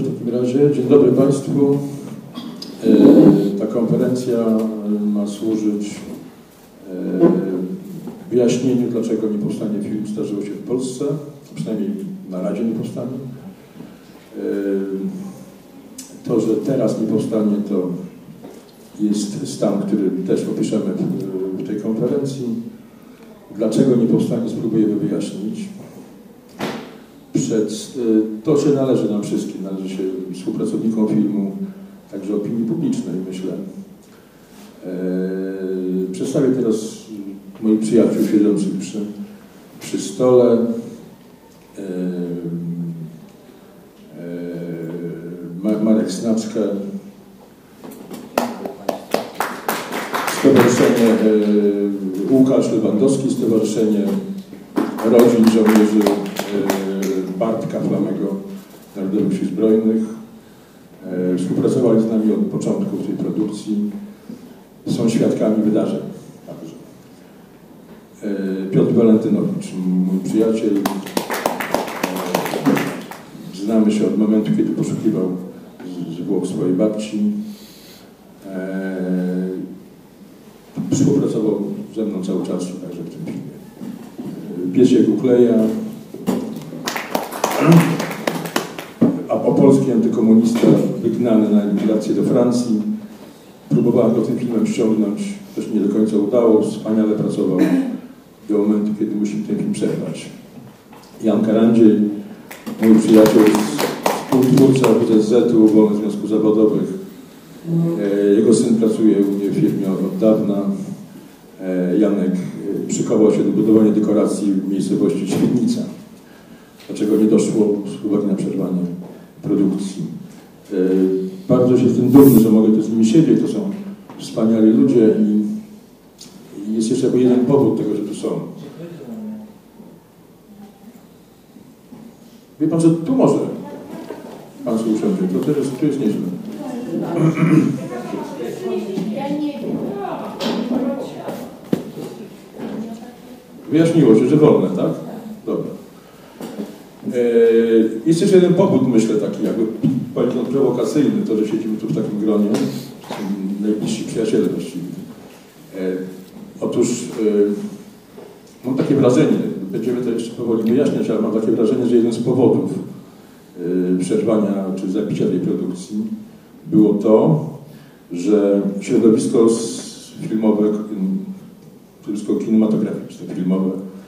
w takim razie. Dzień dobry Państwu. Ta konferencja ma służyć wyjaśnieniu, dlaczego nie powstanie film Zdarzyło się w Polsce. Przynajmniej na razie nie powstanie. To, że teraz nie powstanie, to jest stan, który też opiszemy w tej konferencji. Dlaczego nie powstanie, spróbujemy wyjaśnić. To się należy nam wszystkim, należy się współpracownikom filmu, także opinii publicznej, myślę. Przedstawię teraz moich przyjaciół siedzących przy stole. Marek Snaczka, Stowarzyszenie Łukasz Lewandowski, Stowarzyszenie Rodzin Żołnierzy Bartka Flamego Narodowych Sił Zbrojnych. Współpracowali z nami od początku w tej produkcji. Są świadkami wydarzeń także. Piotr Walentynowicz, mój przyjaciel. Znamy się od momentu, kiedy poszukiwał zwłok swojej babci. Współpracował ze mną cały czas także w tym filmie. Piesiek Ukleja, polski antykomunista wygnany na emigrację do Francji. Próbowałem go tym filmem ściągnąć, to się nie do końca udało, wspaniale pracował do momentu, kiedy musimy ten film przerwać. Jan Karandziej, mój przyjaciel, współtwórca WZZ-u, Wolnych Związków Zawodowych. Jego syn pracuje u mnie w firmie od dawna. Janek przykował się do budowania dekoracji w miejscowości Świdnica, dlaczego nie doszło z uwagi na przerwanie produkcji. Bardzo się jestem dumny, że mogę tu z nimi siedzieć, to są wspaniali ludzie i jest jeszcze jeden powód tego, że tu są. Wie pan, że tu może pan się usiądzie, to jest nieźle. Wyjaśniło się, że wolne, tak? Dobra. Jest jeszcze jeden powód, myślę, taki jakby prowokacyjny, to, że siedzimy tu w takim gronie. Są najbliżsi przyjaciele właściwie. Otóż mam takie wrażenie, będziemy to jeszcze powoli wyjaśniać, ale mam takie wrażenie, że jeden z powodów przerwania czy zabicia tej produkcji było to, że środowisko filmowe, środowisko kinematograficzne, filmowe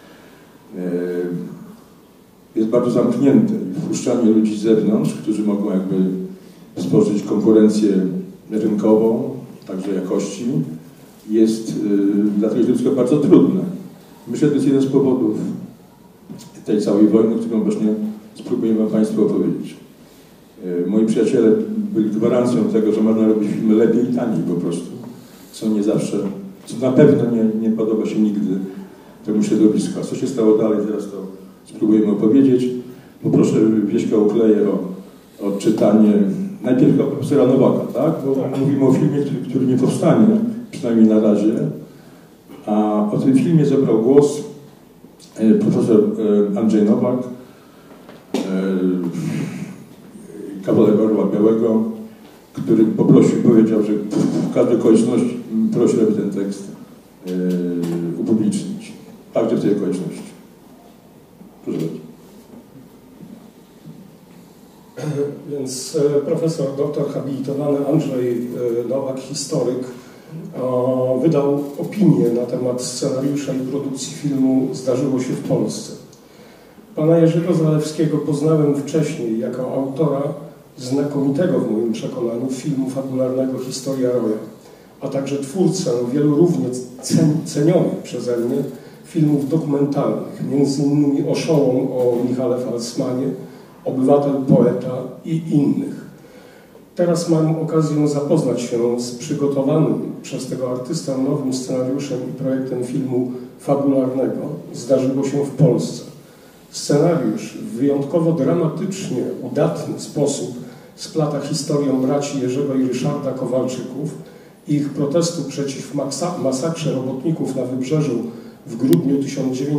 jest bardzo zamknięte i wpuszczanie ludzi z zewnątrz, którzy mogą jakby stworzyć konkurencję rynkową, także jakości, jest dla tego środowiska bardzo trudne. Myślę, że to jest jeden z powodów tej całej wojny, którą właśnie spróbuję wam Państwu opowiedzieć. Moi przyjaciele byli gwarancją tego, że można robić filmy lepiej i taniej po prostu, co nie zawsze, co na pewno nie podoba się nigdy temu środowisku. A co się stało dalej, teraz to spróbujemy opowiedzieć. Poproszę Wieśka Ukleję o czytanie najpierw o profesora Nowaka, tak? Bo mówimy o filmie, który nie powstanie, przynajmniej na razie. A o tym filmie zabrał głos profesor Andrzej Nowak, kawaler Orła Białego, który powiedział, że w każdej okoliczności prosi, aby ten tekst upublicznić. Także w tej okoliczności. Proszę bardzo. Więc profesor doktor habilitowany Andrzej Nowak, historyk, wydał opinię na temat scenariusza i produkcji filmu Zdarzyło się w Polsce. Pana Jerzego Zalewskiego poznałem wcześniej jako autora znakomitego w moim przekonaniu filmu fabularnego Historia Roja, a także twórcę wielu równie cenionych przeze mnie filmów dokumentalnych, m.in. Oszołom o Michale Falsmanie, Obywatel Poeta i innych. Teraz mam okazję zapoznać się z przygotowanym przez tego artystę nowym scenariuszem i projektem filmu fabularnego Zdarzyło się w Polsce. Scenariusz w wyjątkowo dramatycznie udatny sposób splata historię braci Jerzego i Ryszarda Kowalczyków i ich protestu przeciw masakrze robotników na Wybrzeżu w grudniu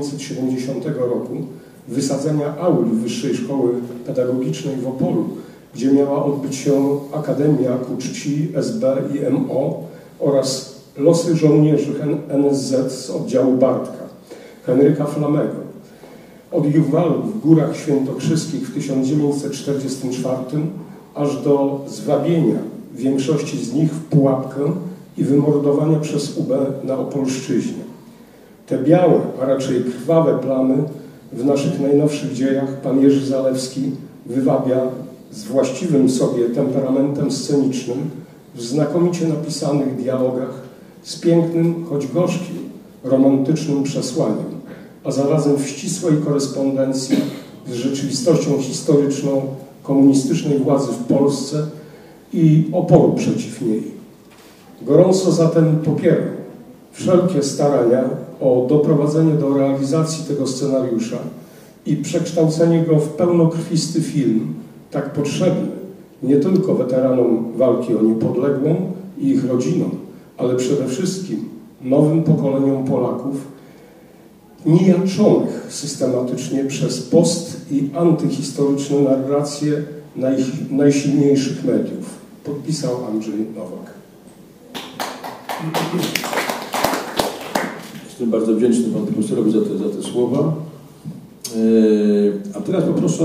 1970 roku, wysadzenia auli Wyższej Szkoły Pedagogicznej w Opolu gdzie miała odbyć się Akademia ku czci SB i MO oraz losy żołnierzy NSZ z oddziału Bartka, Henryka Flamego. Od ich walk w Górach Świętokrzyskich w 1944 aż do zwabienia większości z nich w pułapkę i wymordowania przez UB na Opolszczyźnie. Te białe, a raczej krwawe plamy w naszych najnowszych dziejach pan Jerzy Zalewski wywabia z właściwym sobie temperamentem scenicznym w znakomicie napisanych dialogach z pięknym, choć gorzkim, romantycznym przesłaniem, a zarazem w ścisłej korespondencji z rzeczywistością historyczną komunistycznej władzy w Polsce i oporu przeciw niej. Gorąco zatem popieram wszelkie starania o doprowadzenie do realizacji tego scenariusza i przekształcenie go w pełnokrwisty film, tak potrzebny nie tylko weteranom walki o niepodległą i ich rodzinom, ale przede wszystkim nowym pokoleniom Polaków, nijaczonych systematycznie przez post- i antyhistoryczne narracje najsilniejszych mediów. Podpisał Andrzej Nowak. Jestem bardzo wdzięczny panu profesorowi za te słowa. A teraz poproszę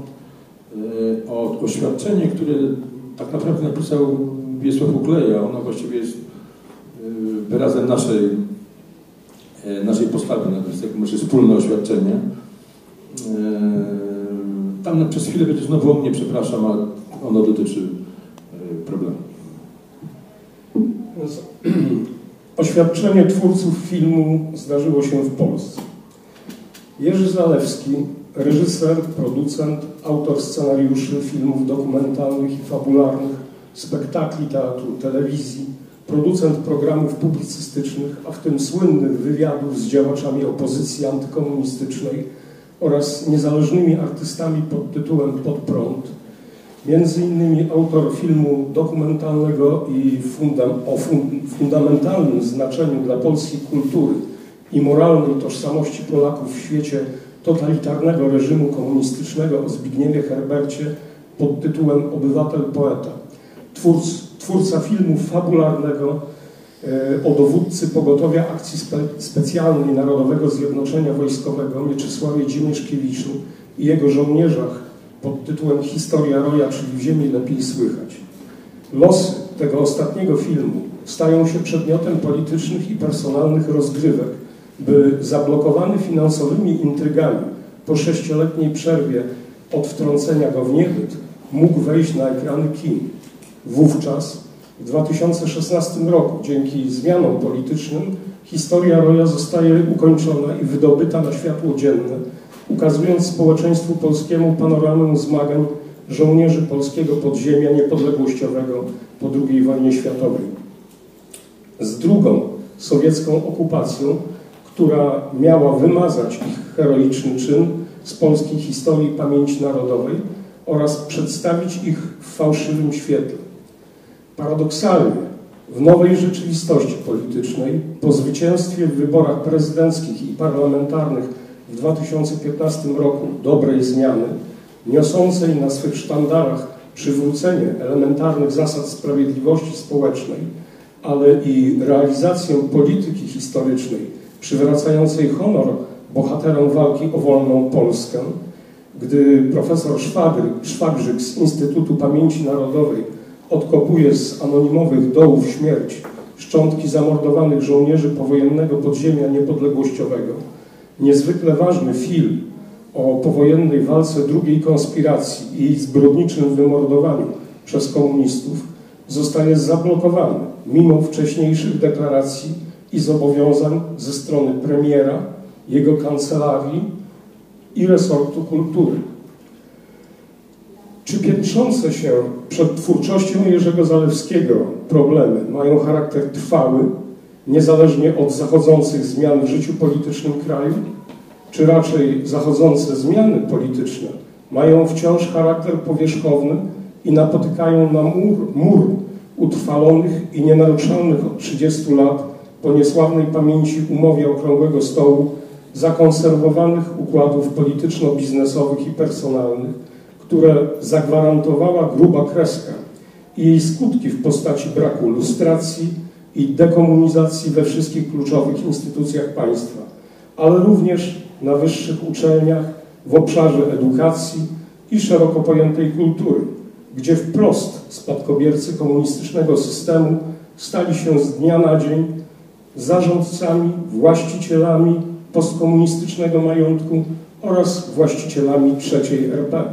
o oświadczenie, które tak naprawdę napisał Wiesław Ukleja. Ono właściwie jest wyrazem naszej postawy, to jest nasze wspólne oświadczenie. Tam przez chwilę będzie znowu o mnie, przepraszam, ale ono dotyczy problemu. Oświadczenie twórców filmu zdarzyło się w Polsce. Jerzy Zalewski, reżyser, producent, autor scenariuszy filmów dokumentalnych i fabularnych, spektakli teatru, telewizji, producent programów publicystycznych, a w tym słynnych wywiadów z działaczami opozycji antykomunistycznej oraz niezależnymi artystami pod tytułem Pod prąd, między innymi autor filmu dokumentalnego i o fundamentalnym znaczeniu dla polskiej kultury i moralnej tożsamości Polaków w świecie totalitarnego reżimu komunistycznego o Zbigniewie Herbercie pod tytułem Obywatel poeta. Twórca filmu fabularnego o dowódcy Pogotowia Akcji Specjalnej Narodowego Zjednoczenia Wojskowego Mieczysławie Dziemieszkiewiczu i jego żołnierzach pod tytułem Historia Roja, czyli W ziemi lepiej słychać. Losy tego ostatniego filmu stają się przedmiotem politycznych i personalnych rozgrywek, by zablokowany finansowymi intrygami po 6-letniej przerwie od wtrącenia go w niebyt mógł wejść na ekrany kin. Wówczas, w 2016 roku, dzięki zmianom politycznym, Historia Roja zostaje ukończona i wydobyta na światło dzienne, ukazując społeczeństwu polskiemu panoramę zmagań żołnierzy polskiego podziemia niepodległościowego po II wojnie światowej. Z drugą sowiecką okupacją, która miała wymazać ich heroiczny czyn z polskiej historii pamięci narodowej oraz przedstawić ich w fałszywym świetle. Paradoksalnie, w nowej rzeczywistości politycznej, po zwycięstwie w wyborach prezydenckich i parlamentarnych w 2015 roku dobrej zmiany, niosącej na swych sztandarach przywrócenie elementarnych zasad sprawiedliwości społecznej, ale i realizację polityki historycznej przywracającej honor bohaterom walki o wolną Polskę, gdy profesor Szwagrzyk z Instytutu Pamięci Narodowej odkopuje z anonimowych dołów śmierci szczątki zamordowanych żołnierzy powojennego podziemia niepodległościowego, niezwykle ważny film o powojennej walce drugiej konspiracji i jej zbrodniczym wymordowaniu przez komunistów zostaje zablokowany mimo wcześniejszych deklaracji i zobowiązań ze strony premiera, jego kancelarii i resortu kultury. Czy piętrzące się przed twórczością Jerzego Zalewskiego problemy mają charakter trwały, niezależnie od zachodzących zmian w życiu politycznym kraju? Czy raczej zachodzące zmiany polityczne mają wciąż charakter powierzchowny i napotykają na mur utrwalonych i nienaruszalnych od 30 lat po niesławnej pamięci umowie Okrągłego Stołu zakonserwowanych układów polityczno-biznesowych i personalnych, które zagwarantowała gruba kreska i jej skutki w postaci braku lustracji i dekomunizacji we wszystkich kluczowych instytucjach państwa, ale również na wyższych uczelniach, w obszarze edukacji i szeroko pojętej kultury, gdzie wprost spadkobiercy komunistycznego systemu stali się z dnia na dzień zarządcami, właścicielami postkomunistycznego majątku oraz właścicielami III RP.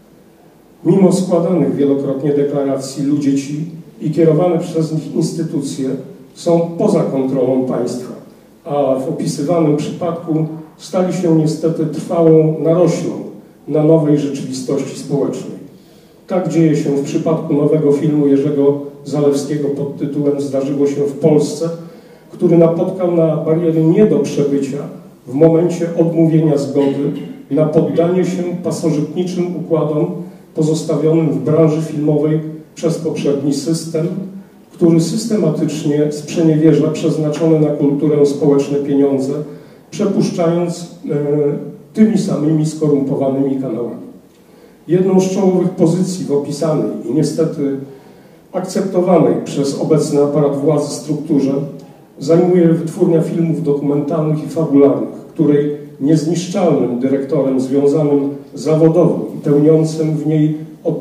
Mimo składanych wielokrotnie deklaracji ludzie ci i kierowane przez nich instytucje są poza kontrolą państwa, a w opisywanym przypadku stali się niestety trwałą naroślą na nowej rzeczywistości społecznej. Tak dzieje się w przypadku nowego filmu Jerzego Zalewskiego pod tytułem Zdarzyło się w Polsce, który napotkał na bariery nie do przebycia w momencie odmówienia zgody na poddanie się pasożytniczym układom pozostawionym w branży filmowej przez poprzedni system, który systematycznie sprzeniewierza przeznaczone na kulturę społeczne pieniądze, przepuszczając tymi samymi skorumpowanymi kanałami. Jedną z czołowych pozycji w opisanej i niestety akceptowanej przez obecny aparat władzy strukturze zajmuje Wytwórnia Filmów Dokumentalnych i Fabularnych, której niezniszczalnym dyrektorem związanym zawodowo i pełniącym w niej od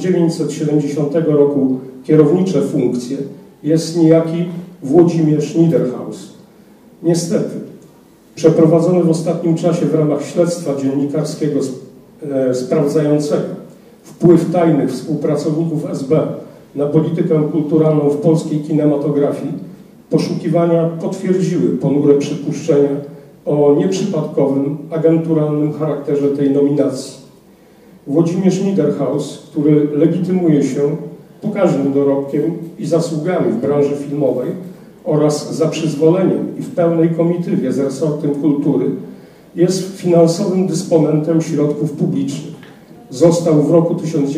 1970 roku kierownicze funkcje jest niejaki Włodzimierz Niederhaus. Niestety, przeprowadzony w ostatnim czasie w ramach śledztwa dziennikarskiego sprawdzającego wpływ tajnych współpracowników SB na politykę kulturalną w polskiej kinematografii, poszukiwania potwierdziły ponure przypuszczenia o nieprzypadkowym, agenturalnym charakterze tej nominacji. Włodzimierz Niederhaus, który legitymuje się pokaźnym dorobkiem i zasługami w branży filmowej oraz za przyzwoleniem i w pełnej komitywie z resortem kultury, jest finansowym dysponentem środków publicznych. Został w roku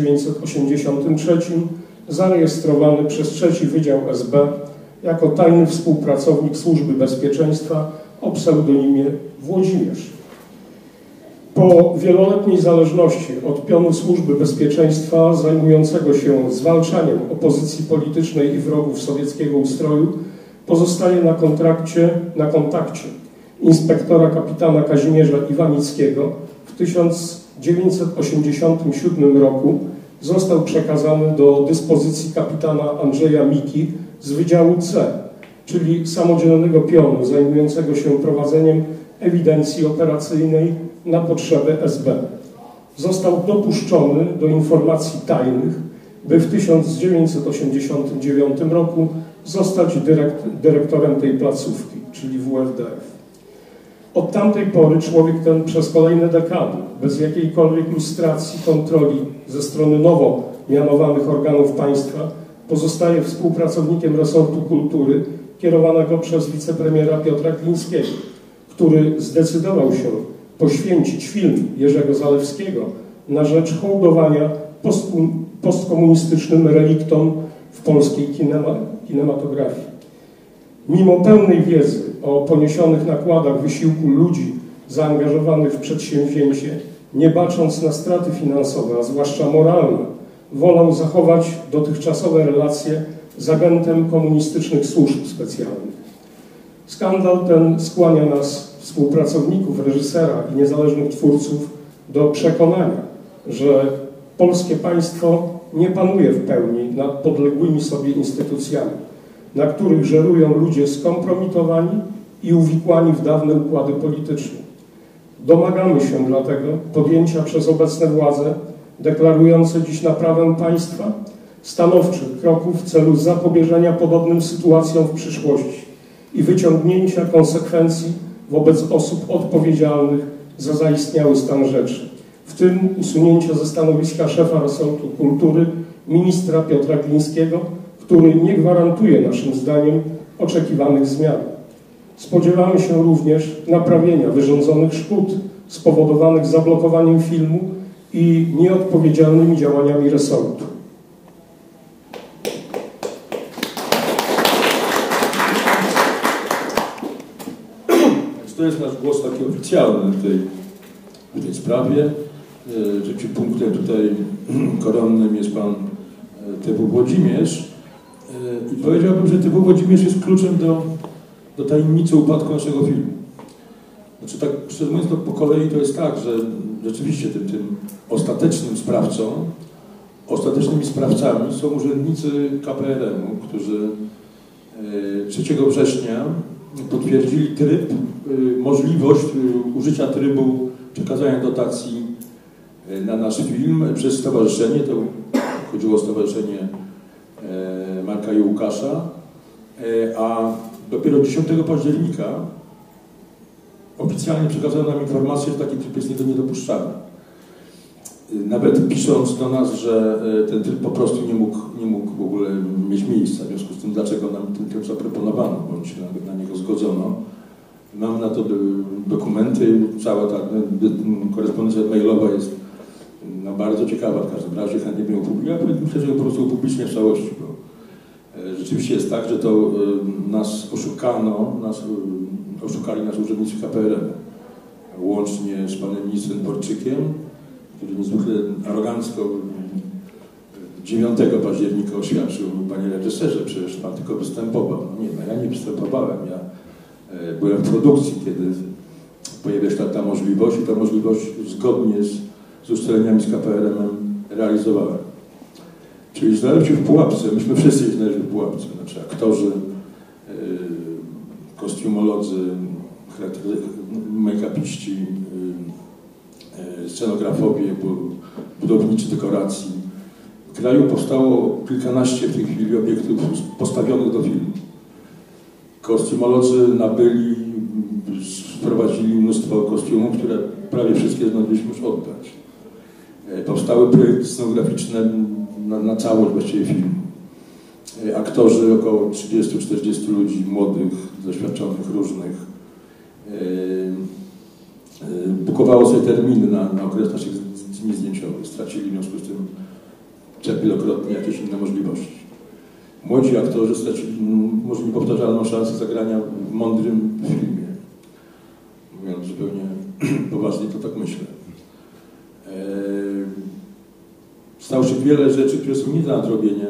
1983 zarejestrowany przez III Wydział SB jako tajny współpracownik Służby Bezpieczeństwa o pseudonimie Włodzimierz. Po wieloletniej zależności od pionu Służby Bezpieczeństwa zajmującego się zwalczaniem opozycji politycznej i wrogów sowieckiego ustroju pozostaje na kontakcie inspektora kapitana Kazimierza Iwanickiego. W 1987 roku został przekazany do dyspozycji kapitana Andrzeja Miki z Wydziału C, czyli samodzielnego pionu zajmującego się prowadzeniem ewidencji operacyjnej na potrzeby SB. Został dopuszczony do informacji tajnych, by w 1989 roku zostać dyrektorem tej placówki, czyli WFDF. Od tamtej pory człowiek ten przez kolejne dekady, bez jakiejkolwiek lustracji, kontroli ze strony nowo mianowanych organów państwa, pozostaje współpracownikiem resortu kultury kierowanego przez wicepremiera Piotra Glińskiego, który zdecydował się poświęcić film Jerzego Zalewskiego na rzecz hołdowania postkomunistycznym reliktom w polskiej kinematografii. Mimo pełnej wiedzy o poniesionych nakładach wysiłku ludzi zaangażowanych w przedsięwzięcie, nie bacząc na straty finansowe, a zwłaszcza moralne, wolał zachować dotychczasowe relacje z agentem komunistycznych służb specjalnych. Skandal ten skłania nas, współpracowników reżysera i niezależnych twórców, do przekonania, że polskie państwo nie panuje w pełni nad podległymi sobie instytucjami, na których żerują ludzie skompromitowani i uwikłani w dawne układy polityczne. Domagamy się dlatego podjęcia przez obecne władze, deklarujące dziś naprawę państwa, stanowczych kroków w celu zapobieżenia podobnym sytuacjom w przyszłości i wyciągnięcia konsekwencji wobec osób odpowiedzialnych za zaistniały stan rzeczy, w tym usunięcia ze stanowiska szefa resortu kultury ministra Piotra Glińskiego, który nie gwarantuje naszym zdaniem oczekiwanych zmian. Spodziewamy się również naprawienia wyrządzonych szkód spowodowanych zablokowaniem filmu i nieodpowiedzialnymi działaniami resortu. To jest nasz głos taki oficjalny w tej sprawie. Rzeczywiście punktem tutaj koronnym jest pan Tybu Włodzimierz. I powiedziałbym, że Tybu Włodzimierz jest kluczem do tajemnicy upadku naszego filmu. Znaczy tak szczerze mówiąc, po kolei to jest tak, że rzeczywiście tym ostatecznym sprawcą, ostatecznymi sprawcami są urzędnicy KPRM-u, którzy 3 września potwierdzili możliwość użycia trybu przekazania dotacji na nasz film przez stowarzyszenie. To chodziło o stowarzyszenie Marka i Łukasza, a dopiero 10 października oficjalnie przekazano nam informację, że taki tryb jest niedopuszczalny. Nawet pisząc do nas, że ten tryb po prostu nie mógł w ogóle mieć miejsca. W związku z tym, dlaczego nam ten tryb zaproponowano, bądź na niego zgodzono. Mam na to dokumenty, cała ta korespondencja mailowa jest bardzo ciekawa w każdym razie, chętnie bym ją opublikował. Ja myślę, że ją po prostu upublicznię w całości, bo rzeczywiście jest tak, że to nas oszukano, oszukali nas urzędnicy KPRM, łącznie z panem ministrem Dworczykiem, który niezwykle arogancko 9 października oświadczył: panie reżyserze, przecież pan tylko występował. No nie, no ja nie występowałem, ja byłem w produkcji, kiedy pojawia się ta możliwość i ta możliwość zgodnie z ustaleniami z KPRM-em realizowałem. Czyli znaleźć się w pułapce, myśmy wszyscy znaleźli w pułapce, znaczy aktorzy, kostiumolodzy, make-upiści, scenografowie, budowniczy dekoracji. W kraju powstało kilkanaście w tej chwili obiektów postawionych do filmu. Kostiumolodzy nabyli, sprowadzili mnóstwo kostiumów, które prawie wszystkie zdążyliśmy już oddać. Powstały projekty scenograficzne na całość właściwie filmu. Aktorzy, około 30-40 ludzi, młodych, doświadczonych, różnych. Bukowało sobie terminy na okres naszych dni zdjęciowych. Stracili w związku z tym wielokrotnie jakieś inne możliwości. Młodzi aktorzy stracili może niepowtarzalną szansę zagrania w mądrym filmie. Mówiąc zupełnie poważnie, to tak myślę. Stało się wiele rzeczy, które są nie do nadrobienia,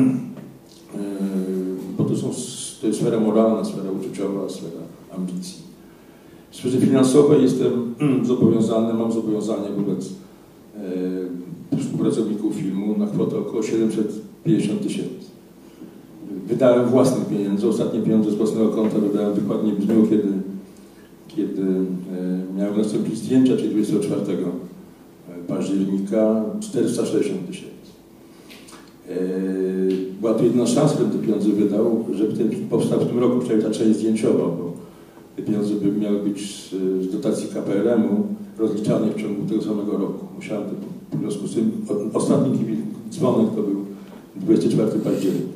bo to jest sfera moralna, sfera uczuciowa, sfera ambicji. W sferze finansowej jestem zobowiązany, mam zobowiązanie wobec współpracowników filmu na kwotę około 750 000. Wydałem własnych pieniędzy, ostatnie pieniądze z własnego konta wydałem dokładnie w dniu, kiedy miałem nastąpić zdjęcia, czyli 24 października, 460 000. Była to jedyna szansa, żebym te pieniądze wydał, żeby ten film powstał w tym roku, przynajmniej ta część dziewięciowa, bo te pieniądze miały być z dotacji KPRM-u rozliczane w ciągu tego samego roku. Musiałem w związku z tym, ostatni dzwonek to był 24 października.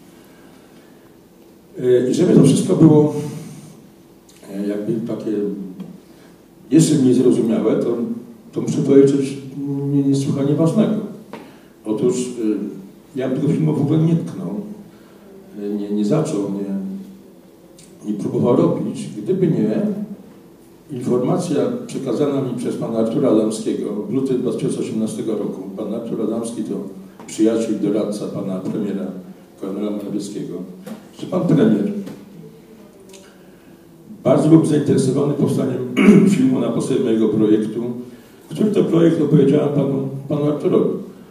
I żeby to wszystko było jakby takie jeszcze mniej zrozumiałe, to muszę powiedzieć coś niesłychanie ważnego. Otóż ja bym tego filmu w ogóle nie tknął, nie zaczął, nie próbował robić, gdyby nie informacja przekazana mi przez pana Artura Adamskiego w lutym 2018 roku. Pan Artur Adamski to przyjaciel i doradca pana premiera Kornela Morawieckiego, że pan premier bardzo był zainteresowany powstaniem filmu na podstawie mojego projektu, który to projekt opowiedziałem panu Arturowi.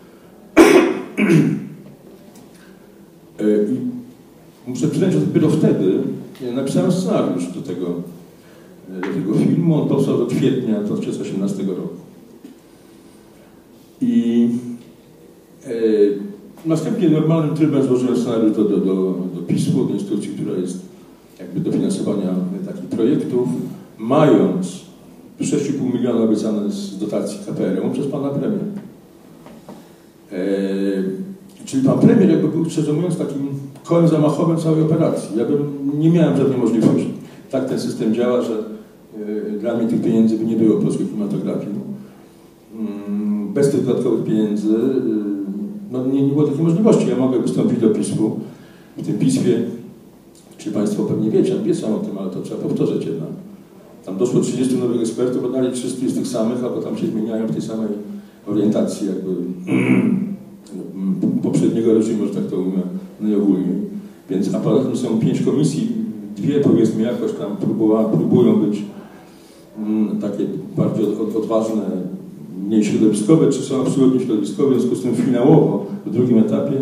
I muszę przyznać, że dopiero wtedy napisałem scenariusz do tego filmu. On powstał do kwietnia 2018 roku. I następnie normalnym trybem złożyłem scenariusz do PiS-u, do instytucji, która jest jakby do finansowania takich projektów, mając 6,5 miliona obiecane z dotacji KPRM przez pana premiera. Czyli pan premier jakby był, szczerze mówiąc, takim kołem zamachowym całej operacji. Ja nie miałem żadnej możliwości. Tak ten system działa, że dla mnie tych pieniędzy by nie było w polskiej kinematografii. Bez tych dodatkowych pieniędzy nie było takiej możliwości. Ja mogę wystąpić do PiS-u. W tym PiS-ie, czy państwo pewnie wiecie, wiedzą o tym, ale to trzeba powtórzyć jednak. Tam doszło 30 nowych ekspertów, bo dalej 300 jest tych samych, albo tam się zmieniają w tej samej orientacji jakby poprzedniego reżimu, że tak to ujmę najogólniej. Więc a poza tym są 5 komisji, 2 powiedzmy jakoś tam próbują być takie bardziej odważne, mniej środowiskowe, czy są absolutnie środowiskowe, w związku z tym finałowo w drugim etapie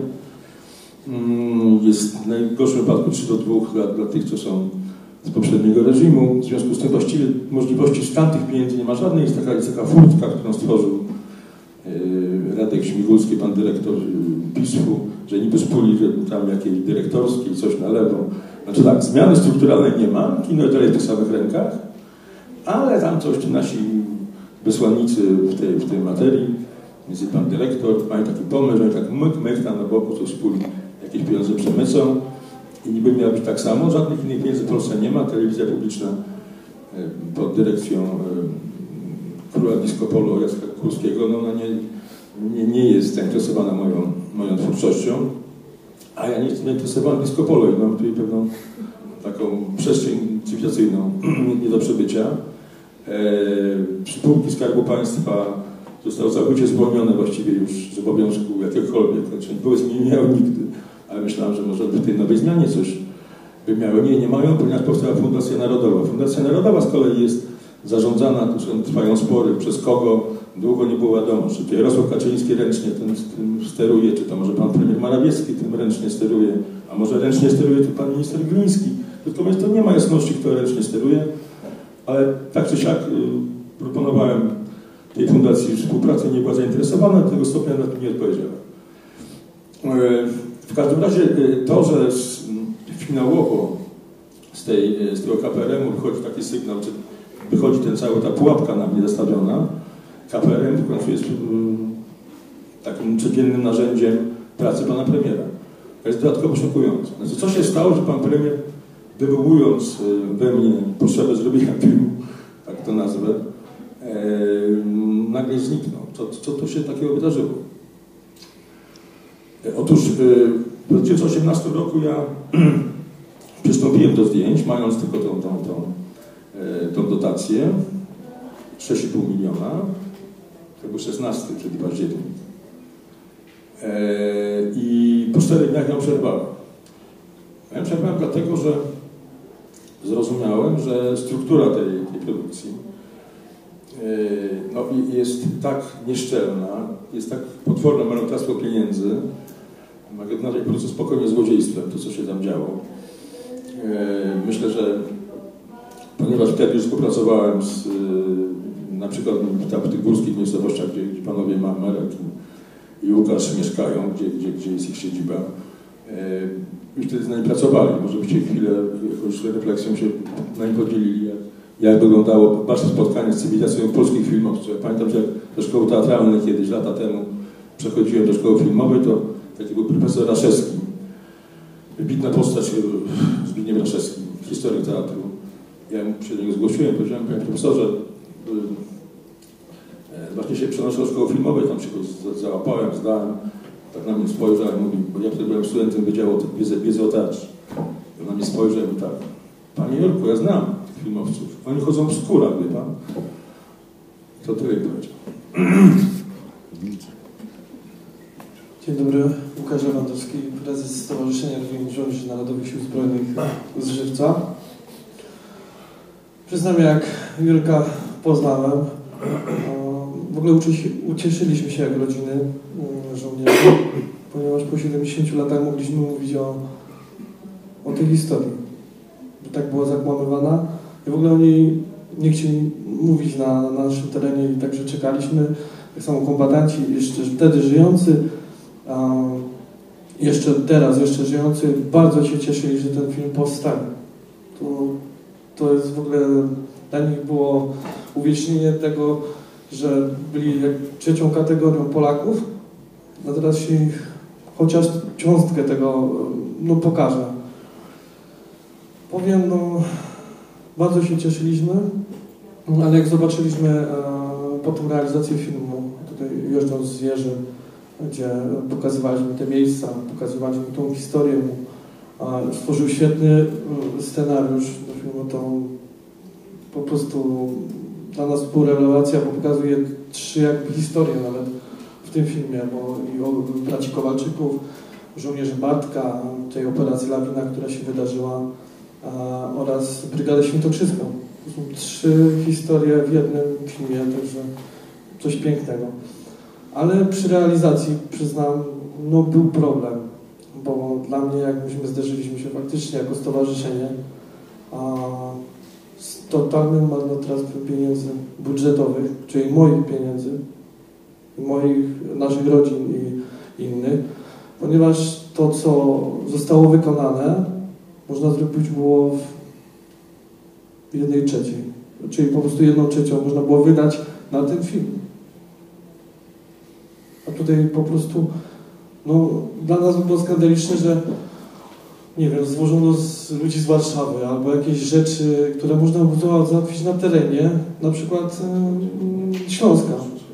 jest w najgorszym wypadku 3-2 dla tych, co są z poprzedniego reżimu. W związku z tym właściwie możliwości z tamtych pieniędzy nie ma żadnej. Jest taka furtka, którą stworzył Radek Śmigulski, pan dyrektor PiS-u, że niby z puli tam jakiejś dyrektorskiej coś na lewo. Znaczy tak, zmiany strukturalnej nie ma, kino dalej w tych samych rękach, ale tam coś ci nasi wysłannicy w tej materii, więc pan dyrektor, mają taki pomysł, że tak myk tam na boku coś z puli jakieś pieniądze przemycą i niby miało być tak samo, żadnych innych pieniędzy w Polsce nie ma, telewizja publiczna pod dyrekcją króla disco polo Jacka Kurskiego, no ona nie jest zainteresowana moją twórczością, a ja nie jestem zainteresowany disco polo i mam tutaj pewną taką przestrzeń cywilizacyjną nie do przebycia. Spółki Skarbu Państwa zostały całkowicie zwolnione właściwie już z obowiązku jakiegokolwiek, znaczy nie miały nigdy, ale myślałem, że może w tej nowej zmianie coś by miały. Nie mają, ponieważ powstała Fundacja Narodowa. Fundacja Narodowa z kolei jest zarządzana, tu trwają spory, przez kogo, długo nie było wiadomo, czy to Jarosław Kaczyński ręcznie tym steruje, czy to może pan premier Morawiecki tym ręcznie steruje, a może ręcznie steruje to pan minister Gliński. Tylko to nie ma jasności, kto ręcznie steruje, ale tak czy siak proponowałem tej fundacji współpracy, nie była zainteresowana, do tego stopnia na to nie odpowiedziała. W każdym razie to, że finałowo z tego KPRM-u wychodzi taki sygnał, czy wychodzi ta pułapka na mnie zastawiona, KPRM w końcu jest takim codziennym narzędziem pracy pana premiera. To jest dodatkowo szokujące. Znaczy, co się stało, że pan premier, wywołując we mnie potrzebę zrobienia filmu, tak to nazwę, nagle zniknął. Co tu się takiego wydarzyło? Otóż w 2018 roku ja przystąpiłem do zdjęć, mając tylko tą dotację 6,5 miliona, to był 16, czyli październik. I po 4 dniach ją przerwałem. Ja ją przerwałem dlatego, że zrozumiałem, że struktura tej produkcji jest tak nieszczelna, jest tak potworne marnotrawstwo pieniędzy, mogę nazwać po prostu spokojnie złodziejstwem to, co się tam działo. Myślę, że ponieważ wtedy już współpracowałem na przykład w tych górskich miejscowościach, gdzie panowie Marek i Łukasz mieszkają, gdzie jest ich siedziba, już wtedy z nami pracowali. Może byście chwilę jakąś refleksją się na nim podzielili, jak wyglądało wasze spotkanie z cywilizacją polskich filmowców. Pamiętam, że do szkoły teatralnej kiedyś, lata temu, przechodziłem do szkoły filmowej, to taki był profesor Raszewski. Wybitna postać, Zbigniew Raszewski, historyk teatru. Ja mu się do niego zgłosiłem, powiedziałem, panie profesorze, właśnie się przenoszę do szkoły filmowej, tam się go załapałem, zdałem, tak na mnie spojrzał i mówi, bo ja wtedy byłem studentem Wydziału Wiedzy o Teatrze. I na mnie spojrzał i mówi tak, panie Jurku, ja znam tych filmowców, oni chodzą w skórach, wie pan? To tyle powiedział. Dzień dobry, Łukasz Lewandowski, prezes Stowarzyszenia Rodzin Żołnierzy Narodowych Sił Zbrojnych z Żywca. Przyznam, jak Jurka poznałem, w ogóle ucieszyliśmy się jak rodziny żołnierzy, ponieważ po 70 latach mogliśmy mówić o tej historii. Tak była zakłamywana i w ogóle oni nie chcieli mówić na naszym terenie i także czekaliśmy. Tak samo kombatanci jeszcze wtedy żyjący, jeszcze teraz, jeszcze żyjący, bardzo się cieszyli, że ten film powstanie. To jest w ogóle, dla nich było uwiecznienie tego, że byli jak trzecią kategorią Polaków, a teraz się ich chociaż cząstkę tego pokaże. Powiem, bardzo się cieszyliśmy, ale jak zobaczyliśmy potem realizację filmu, tutaj jeżdżąc z Jerzy, gdzie pokazywaliśmy te miejsca, pokazywaliśmy tą historię, stworzył świetny scenariusz do filmu, to po prostu dla nas była rewelacja, bo pokazuje 3 jakby historie nawet w tym filmie, bo i o braci Kowalczyków, żołnierzy Bartka, tej operacji Lawina, która się wydarzyła, oraz Brygadę Świętokrzyską. To są 3 historie w jednym filmie, także coś pięknego. Ale przy realizacji, przyznam, no był problem, bo dla mnie, jak myśmy zderzyliśmy się faktycznie jako stowarzyszenie, z totalnym marnotrawstwem pieniędzy budżetowych, czyli moich pieniędzy, naszych rodzin i innych, ponieważ to, co zostało wykonane, można zrobić było w 1/3, czyli po prostu 1/3 można było wydać na ten film. A tutaj po prostu, no, dla nas było skandaliczne, że nie wiem, złożono ludzi z Warszawy albo jakieś rzeczy, które można było załatwić na terenie, na przykład Śląska.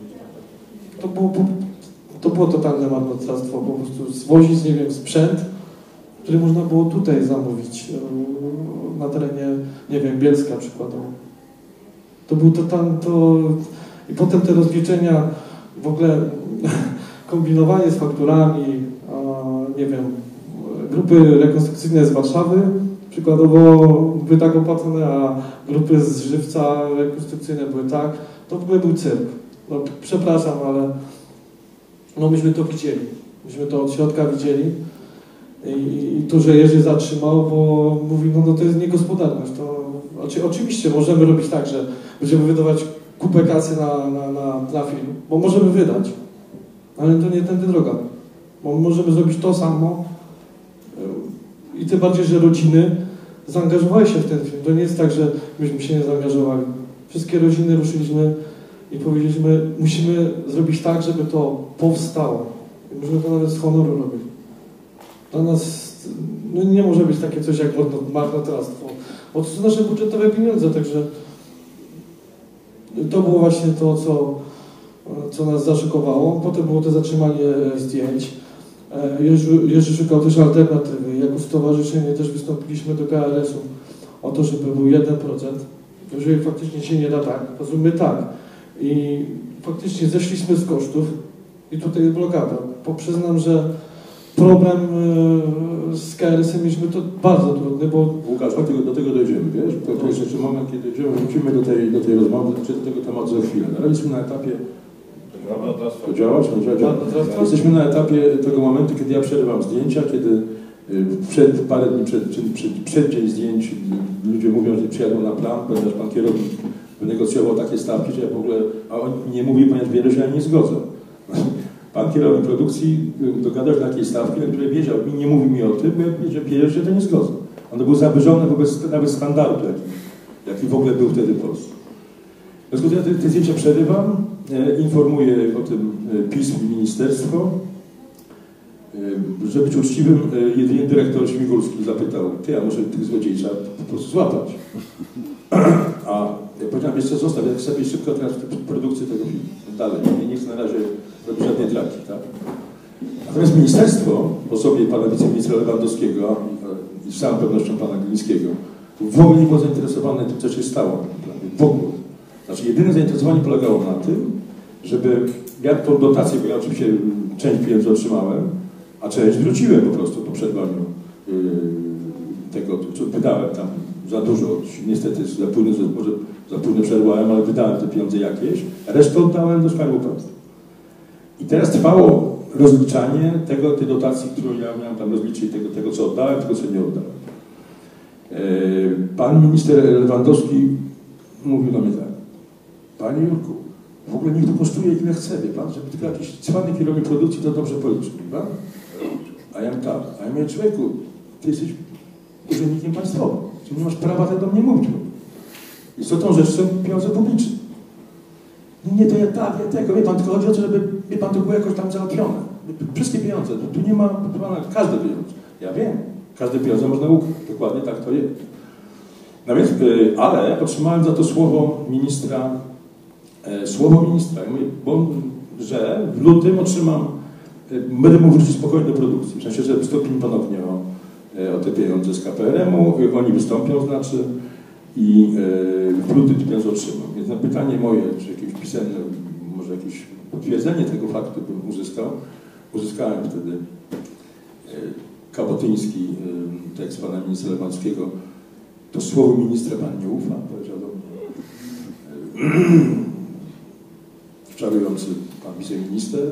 To było totalne marnotrawstwo, po prostu zwozić, nie wiem, sprzęt, który można było tutaj zamówić, na terenie, nie wiem, Bielska przykładowo. To był i potem te rozliczenia, w ogóle kombinowanie z fakturami, nie wiem, grupy rekonstrukcyjne z Warszawy, przykładowo były tak opłacone, a grupy z Żywca rekonstrukcyjne były tak. To w ogóle był cyrk. No, przepraszam, ale no, myśmy to widzieli. Myśmy to od środka widzieli. I tu, że Jerzy zatrzymał, bo mówi, no to jest niegospodarność. To, oczywiście możemy robić tak, że będziemy wydawać kupę kasy na film, bo możemy wydać. Ale to nie tędy droga. Bo możemy zrobić to samo i tym bardziej, że rodziny zaangażowały się w ten film. To nie jest tak, że myśmy się nie zaangażowali. Wszystkie rodziny ruszyliśmy i powiedzieliśmy, musimy zrobić tak, żeby to powstało. I możemy to nawet z honoru robić. Dla nas no, nie może być takie coś jak marnotrawstwo. Bo to są nasze budżetowe pieniądze, także to było właśnie to, co nas zaszokowało. Potem było to zatrzymanie zdjęć. Jerzy szukał też alternatywy. Jako stowarzyszenie też wystąpiliśmy do KRS-u o to, żeby był 1%. Jeżeli faktycznie się nie da tak, to zróbmy tak. I faktycznie zeszliśmy z kosztów i tutaj jest blokada. Bo przyznam, że problem z KRS-em mieliśmy to bardzo trudny, bo... Łukasz, do tego dojdziemy, wiesz? To jest jeszcze moment, kiedy dojdziemy, wrócimy do tej rozmowy, czy do tego tematu za chwilę. Ale jesteśmy na etapie... To działa, czy nie działa? Jesteśmy na etapie tego momentu, kiedy ja przerywam zdjęcia, kiedy parę dni przed dzień zdjęć ludzie mówią, że przyjadą na plan, ponieważ pan kierownik wynegocjował takie stawki, że ja w ogóle... A on nie mówi, ponieważ wie, że ja nie zgodzę. Pan kierownik produkcji dogadał się na takiej stawki, na której wiedział i nie mówi mi o tym, bo ja wiedział, że to nie zgodzę. On był zawyżony wobec nawet standardu, jaki w ogóle był wtedy w Polsce. W związku z tym te zdjęcia przerywam, informuję o tym pism i ministerstwo. Żeby być uczciwym, jedynie dyrektor Śmigulski zapytał, a może tych złodziei trzeba po prostu złapać. A ja powiedziałem, jeszcze zostaw, jak sobie szybko teraz produkcję tego filmu. Dalej, nie chcę na razie robić żadnej traki, tak? Natomiast ministerstwo, w osobie pana wiceministra Lewandowskiego i z całą pewnością pana Glińskiego, w ogóle nie było zainteresowane tym, co się stało. W ogóle. Znaczy, jedyne zainteresowanie polegało na tym, żeby ja tą dotację, bo ja oczywiście część pieniędzy otrzymałem, a część wróciłem po prostu po przerwaniu tego, co wydałem tam za dużo. Niestety może za późno przerwałem, ale wydałem te pieniądze jakieś, a resztę oddałem do Skarbu Państwa. I teraz trwało rozliczanie tej dotacji, którą ja miałem tam rozliczyć, tego co oddałem, tego co nie oddałem. Pan minister Lewandowski mówił do mnie tak: panie Jurku, w ogóle niech to kosztuje ile chce, wie pan, żeby tylko jakiś cwany kierownik produkcji to dobrze policzył, pan? A ja tak, a ja mówię, człowieku, ty jesteś urzędnikiem państwowym, ty nie masz prawa tego do mnie mówić. I co tą rzecz są pieniądze publiczne. Nie, to ja tego, wie pan, tylko chodzi o to, żeby, wie pan, to było jakoś tam załatwione. Wszystkie pieniądze, tu nie ma, każde pieniądze. Ja wiem, każde pieniądze można ukryć, dokładnie tak to jest. No więc, ale otrzymałem za to słowo ministra, ja mówię, że w lutym będę mógł wrócić spokojnie do produkcji, w sensie, że wystąpimy ponownie o te pieniądze z KPRM-u, oni wystąpią, znaczy, i w lutym te pieniądze otrzymam. Więc na pytanie moje, czy jakieś pisemne, może jakieś potwierdzenie tego faktu bym uzyskałem wtedy kabotyński tekst pana ministra Lewandowskiego. To słowo ministra pan nie ufa, powiedział do mnie. Czarujący pan wiceminister.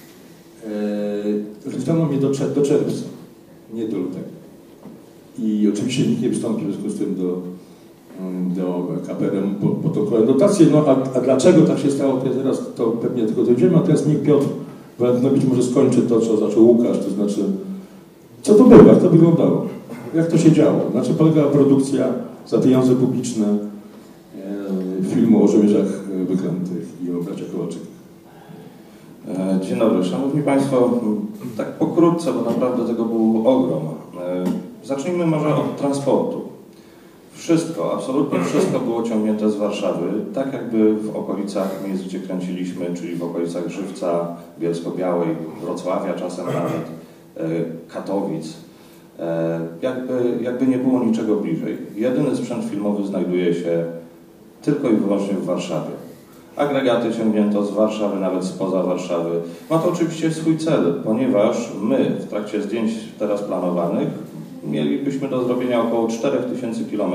Wrzucano mnie do czerwca, nie do lutego. I oczywiście nikt nie wystąpił w związku z tym do KPRM protokołem dotacji. No a dlaczego tak się stało, to ja teraz to pewnie tylko dojdziemy, a teraz niech Piotr Walentynowicz może skończy to, co zaczął Łukasz, to znaczy, co to było, jak to wyglądało, jak to się działo, na czym polegała produkcja za pieniądze publiczne filmu o żołnierzach wyklętych i o braciach Kowalczykach. Dzień dobry, Szanowni Państwo. Tak pokrótce, bo naprawdę tego był ogrom. Zacznijmy może od transportu. Wszystko, absolutnie wszystko było ciągnięte z Warszawy, tak jakby w okolicach miejsc, gdzie kręciliśmy, czyli w okolicach Żywca, Bielsko-Białej, Wrocławia czasem nawet, Katowic. Jakby nie było niczego bliżej. Jedyny sprzęt filmowy znajduje się tylko i wyłącznie w Warszawie. Agregaty ciągnięto z Warszawy, nawet spoza Warszawy. Ma to oczywiście swój cel, ponieważ my w trakcie zdjęć teraz planowanych mielibyśmy do zrobienia około 4000 km.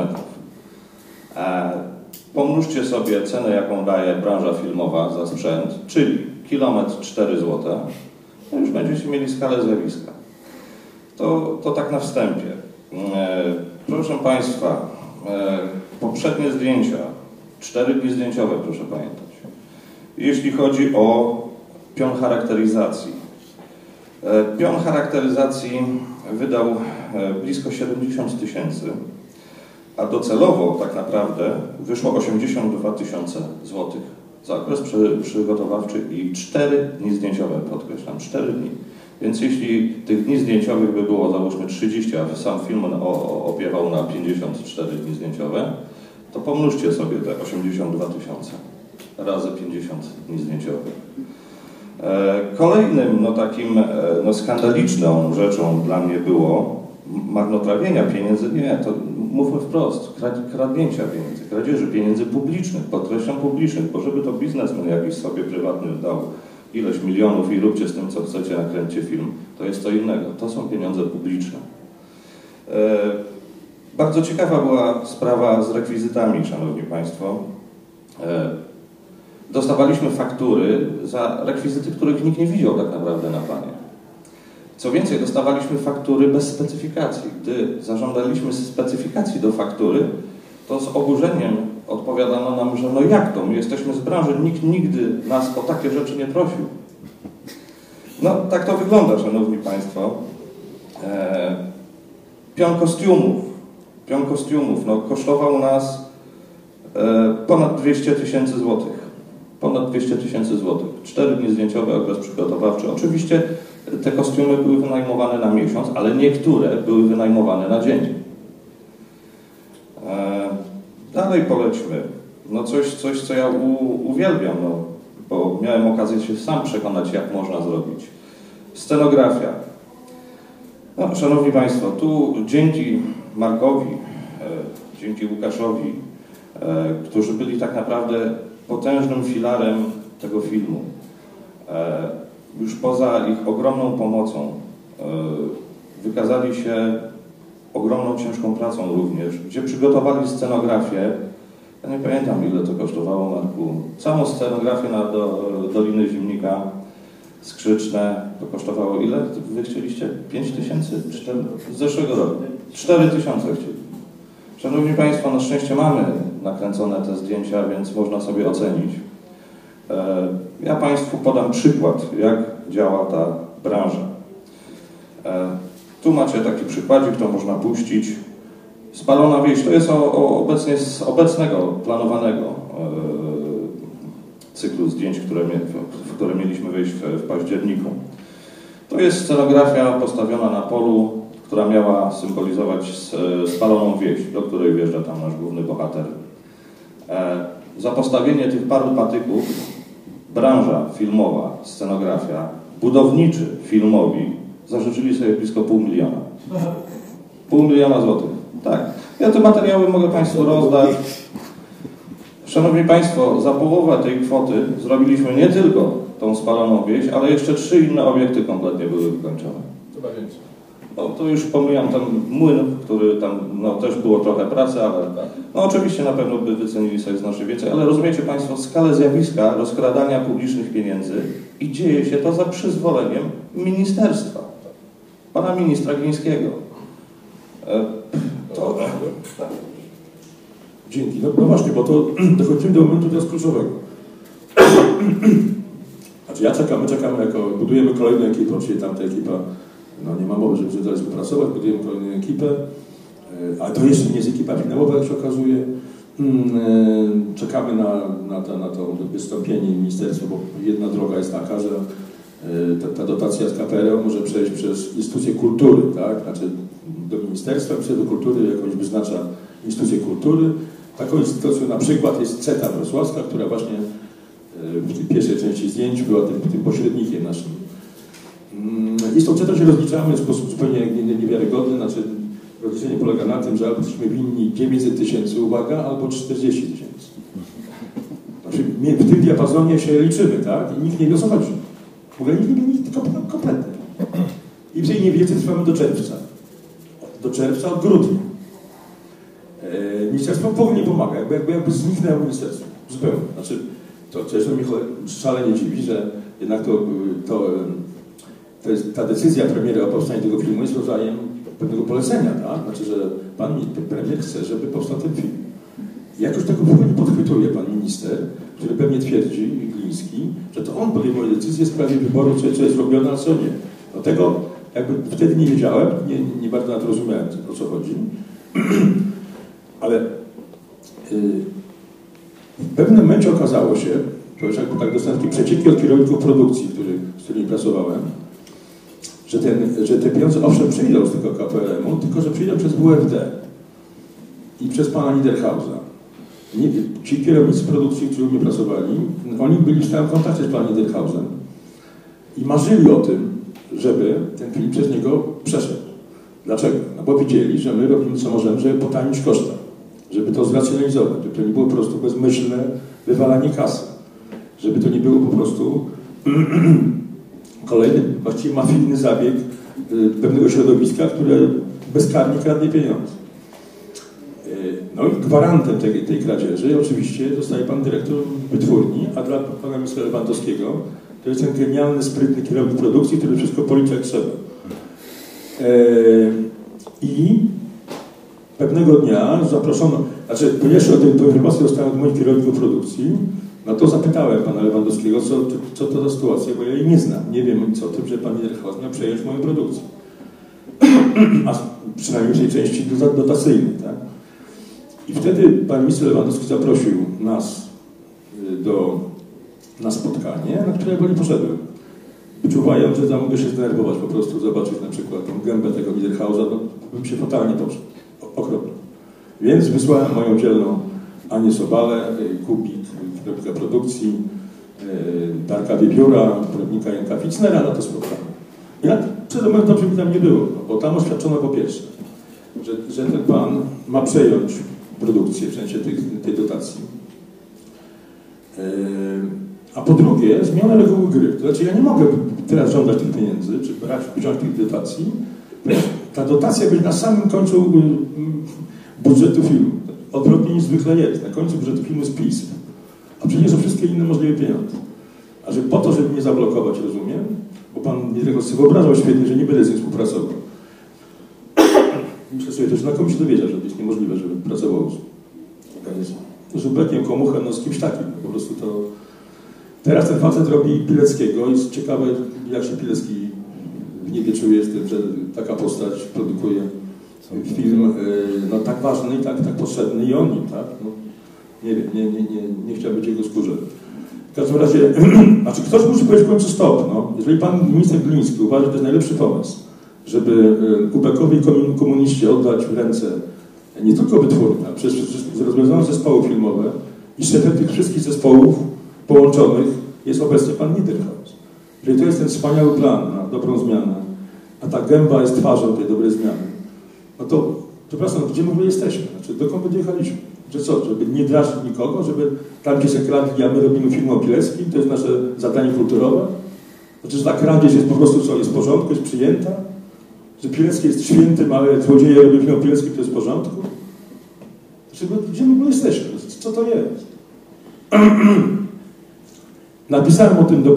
Pomnóżcie sobie cenę, jaką daje branża filmowa za sprzęt, czyli kilometr 4 zł, to już będziecie mieli skalę zjawiska. To tak na wstępie. Proszę Państwa, poprzednie zdjęcia, 4 dni zdjęciowe, proszę pamiętać. Jeśli chodzi o pion charakteryzacji. Pion charakteryzacji wydał blisko 70 000, a docelowo tak naprawdę wyszło 82 000 złotych za okres przygotowawczy i 4 dni zdjęciowe, podkreślam, 4 dni. Więc jeśli tych dni zdjęciowych by było załóżmy 30, a sam film opiewał na 54 dni zdjęciowe, to pomnóżcie sobie te 82 000 razy 50 dni zdjęciowych. Kolejnym takim skandaliczną rzeczą dla mnie było marnotrawienia pieniędzy, nie, to mówmy wprost, kradnięcia pieniędzy, kradzieży pieniędzy publicznych, podkreślam publicznych, bo żeby to biznesmen jakiś sobie prywatny dał ileś milionów i róbcie z tym, co chcecie, nakręćcie film, to jest co innego. To są pieniądze publiczne. Bardzo ciekawa była sprawa z rekwizytami, Szanowni Państwo. Dostawaliśmy faktury za rekwizyty, których nikt nie widział tak naprawdę na planie. Co więcej, dostawaliśmy faktury bez specyfikacji. Gdy zażądaliśmy specyfikacji do faktury, to z oburzeniem odpowiadano nam, że no jak to, my jesteśmy z branży, nikt nigdy nas o takie rzeczy nie prosił. No tak to wygląda, Szanowni Państwo. Pion kostiumów kosztował nas ponad 200 000 złotych. Ponad 200 000 złotych. 4 dni zdjęciowe, okres przygotowawczy. Oczywiście te kostiumy były wynajmowane na miesiąc, ale niektóre były wynajmowane na dzień. Dalej polećmy. No coś co ja uwielbiam, bo miałem okazję się sam przekonać, jak można zrobić. Scenografia. No, Szanowni Państwo, tu dzięki Markowi, dzięki Łukaszowi, którzy byli tak naprawdę potężnym filarem tego filmu. Już poza ich ogromną pomocą wykazali się ogromną, ciężką pracą również, gdzie przygotowali scenografię. Ja nie pamiętam, ile to kosztowało, Marku. Całą scenografię na Doliny Zimnika, Skrzyczne, to kosztowało ile? Wy chcieliście? 5 000? Z zeszłego roku. 4 000 chcieli. Szanowni Państwo, na szczęście mamy nakręcone te zdjęcia, więc można sobie ocenić. Ja Państwu podam przykład, jak działa ta branża. Tu macie taki przykładzik, to można puścić. Spalona wieś, to jest obecnie z obecnego, planowanego cyklu zdjęć, w które mieliśmy wejść w październiku. To jest scenografia postawiona na polu, która miała symbolizować spaloną wieś, do której wjeżdża tam nasz główny bohater. Za postawienie tych paru patyków branża filmowa, scenografia, budowniczy filmowi zażyczyli sobie blisko 500 000. 500 000 złotych. Tak. Ja te materiały mogę Państwu rozdać. Szanowni Państwo, za połowę tej kwoty zrobiliśmy nie tylko tą spaloną wieś, ale jeszcze 3 inne obiekty kompletnie były wykończone. Chyba więcej. No to już pomijam ten młyn, który tam no, też było trochę pracy, ale no, oczywiście na pewno by wycenili sobie znacznie więcej, ale rozumiecie Państwo skalę zjawiska rozkradania publicznych pieniędzy i dzieje się to za przyzwoleniem ministerstwa, pana ministra Glińskiego. Dzięki. No właśnie, bo to dochodzimy do momentu teraz kluczowego. Znaczy my czekamy, budujemy kolejną ekipę, czyli tamta ekipa, no nie ma mowy, żeby dalej współpracować, budujemy kolejną ekipę, ale to jeszcze nie jest ekipa finałowa, jak się okazuje. Czekamy na to wystąpienie ministerstwa, bo jedna droga jest taka, że ta dotacja z KPRM może przejść przez instytucje kultury, tak? Znaczy do ministerstwa, do kultury jakoś wyznacza instytucje kultury. Taką instytucją na przykład jest CETA wrocławska, która właśnie w tej pierwszej części zdjęć była tym pośrednikiem naszym. I z tą CETA się rozliczamy w sposób zupełnie niewiarygodny, znaczy rozliczenie polega na tym, że albo jesteśmy winni 900 000, uwaga, albo 40 000. Znaczy, w tym diapazonie się liczymy, tak? I nikt nie wie, o co chodzi. W ogóle nikt kompletnie. I w tej niewiedzy trwamy do czerwca. Do czerwca, od grudnia. Ministerstwo w ogóle nie pomaga, jakby zniknęło ministerstwo. Zupełnie. Znaczy, to zresztą mnie szalenie dziwi, że jednak ta decyzja premiera o powstaniu tego filmu jest rodzajem pewnego polecenia, tak? Znaczy, że pan premier chce, żeby powstał ten film. Jakoś tego w ogóle nie podchwytuje pan minister, który pewnie twierdzi, Gliński, że to on podejmuje decyzję w sprawie wyboru, co jest robione, a co nie. No tego jakby wtedy nie wiedziałem, nie bardzo nawet rozumiałem, o co chodzi. Ale w pewnym momencie okazało się, to już jakby tak dostałem takie przecieki od kierowników produkcji, z którymi pracowałem, że te pieniądze owszem przyjdą z tego KPRM-u, tylko że przyjdą przez WFD i przez pana Niederhausa. Ci kierownicy produkcji, którzy u mnie pracowali, oni byli w stałym kontakcie z panem Niederhausem i marzyli o tym, żeby ten film przez niego przeszedł. Dlaczego? No bo widzieli, że my robimy co możemy, żeby potanić koszta, żeby to zracjonalizować, żeby to nie było po prostu bezmyślne wywalanie kasy, żeby to nie było po prostu kolejny, właściwie mafijny zabieg pewnego środowiska, które bezkarnie kradnie pieniądze. No i gwarantem tej kradzieży oczywiście zostaje pan dyrektor wytwórni, a dla pana ministra Lewandowskiego to jest ten genialny, sprytny kierownik produkcji, który wszystko policza jak trzeba. I pewnego dnia zaproszono, znaczy ponieważ o tej informacji dostałem od moich kierowników produkcji, no to zapytałem pana Lewandowskiego, co to za sytuacja, bo ja jej nie znam. Nie wiem nic o tym, że pan Niederhaus miał przejąć moją produkcję. A przynajmniej w tej części dotacyjnej, tak? I wtedy pan minister Lewandowski zaprosił nas na spotkanie, na które ja nie poszedłem. Wyczuwając, że tam mogę się zdenerwować po prostu, zobaczyć na przykład tą gębę tego Niederhausa, no bym się fatalnie poszedł. Okropnie. Więc wysłałem moją dzielną Anię Sobalę, Kubik, kierownika produkcji, Darka Wiewióra, kierownika Janka Ficnera na to spotkanie. Ja przed momentem dobrze mi tam nie było, bo tam oświadczono po pierwsze, że ten pan ma przejąć produkcję w sensie tej dotacji. A po drugie, zmiana reguły gry. To znaczy, ja nie mogę teraz żądać tych pieniędzy, czy wziąć tych dotacji. Ta dotacja będzie na samym końcu budżetu filmu. Odwrotnie niż zwykle jest. Na końcu budżetu filmu jest PiS. A przecież są wszystkie inne możliwe pieniądze. A że po to, żeby mnie zablokować, rozumiem, bo pan Niederhausen sobie wyobrażał świetnie, że nie będę z nim współpracował. Myślę sobie też, na komuś się dowiedział, że to jest niemożliwe, żeby pracował z Żubekiem, Komuchem, no z kimś takim. Po prostu to... Teraz ten facet robi Pileckiego i jest ciekawe, jak się Pilecki w niebie czuje z tym, że taka postać produkuje film no, tak ważny i tak potrzebny i on nim, tak? No, nie wiem, nie chciałbym być jego skórze. W każdym razie, znaczy ktoś musi powiedzieć w końcu stop, no. Jeżeli pan minister Gliński uważa, że to jest najlepszy pomysł, żeby UBK-owi komuniści oddać w ręce nie tylko wytwórnia, przecież rozwiązane zespoły filmowe i szefem tych wszystkich zespołów połączonych jest obecnie pan Niederhaus. Jeżeli to jest ten wspaniały plan na dobrą zmianę, a ta gęba jest twarzą tej dobrej zmiany, no to, przepraszam, gdzie my jesteśmy? Znaczy, dokąd dojechaliśmy? Że co, żeby nie drażnić nikogo, żeby tam gdzie się kradli, a my robimy film o Pileckim, to jest nasze zadanie kulturowe? Znaczy, że ta kradzież jest po prostu co, jest w porządku, jest przyjęta? Że Pilecki jest świętym, ale złodzieje robią film o Pileckim, to jest w porządku? Znaczy, gdzie my jesteśmy? Co to jest? Napisałem o tym do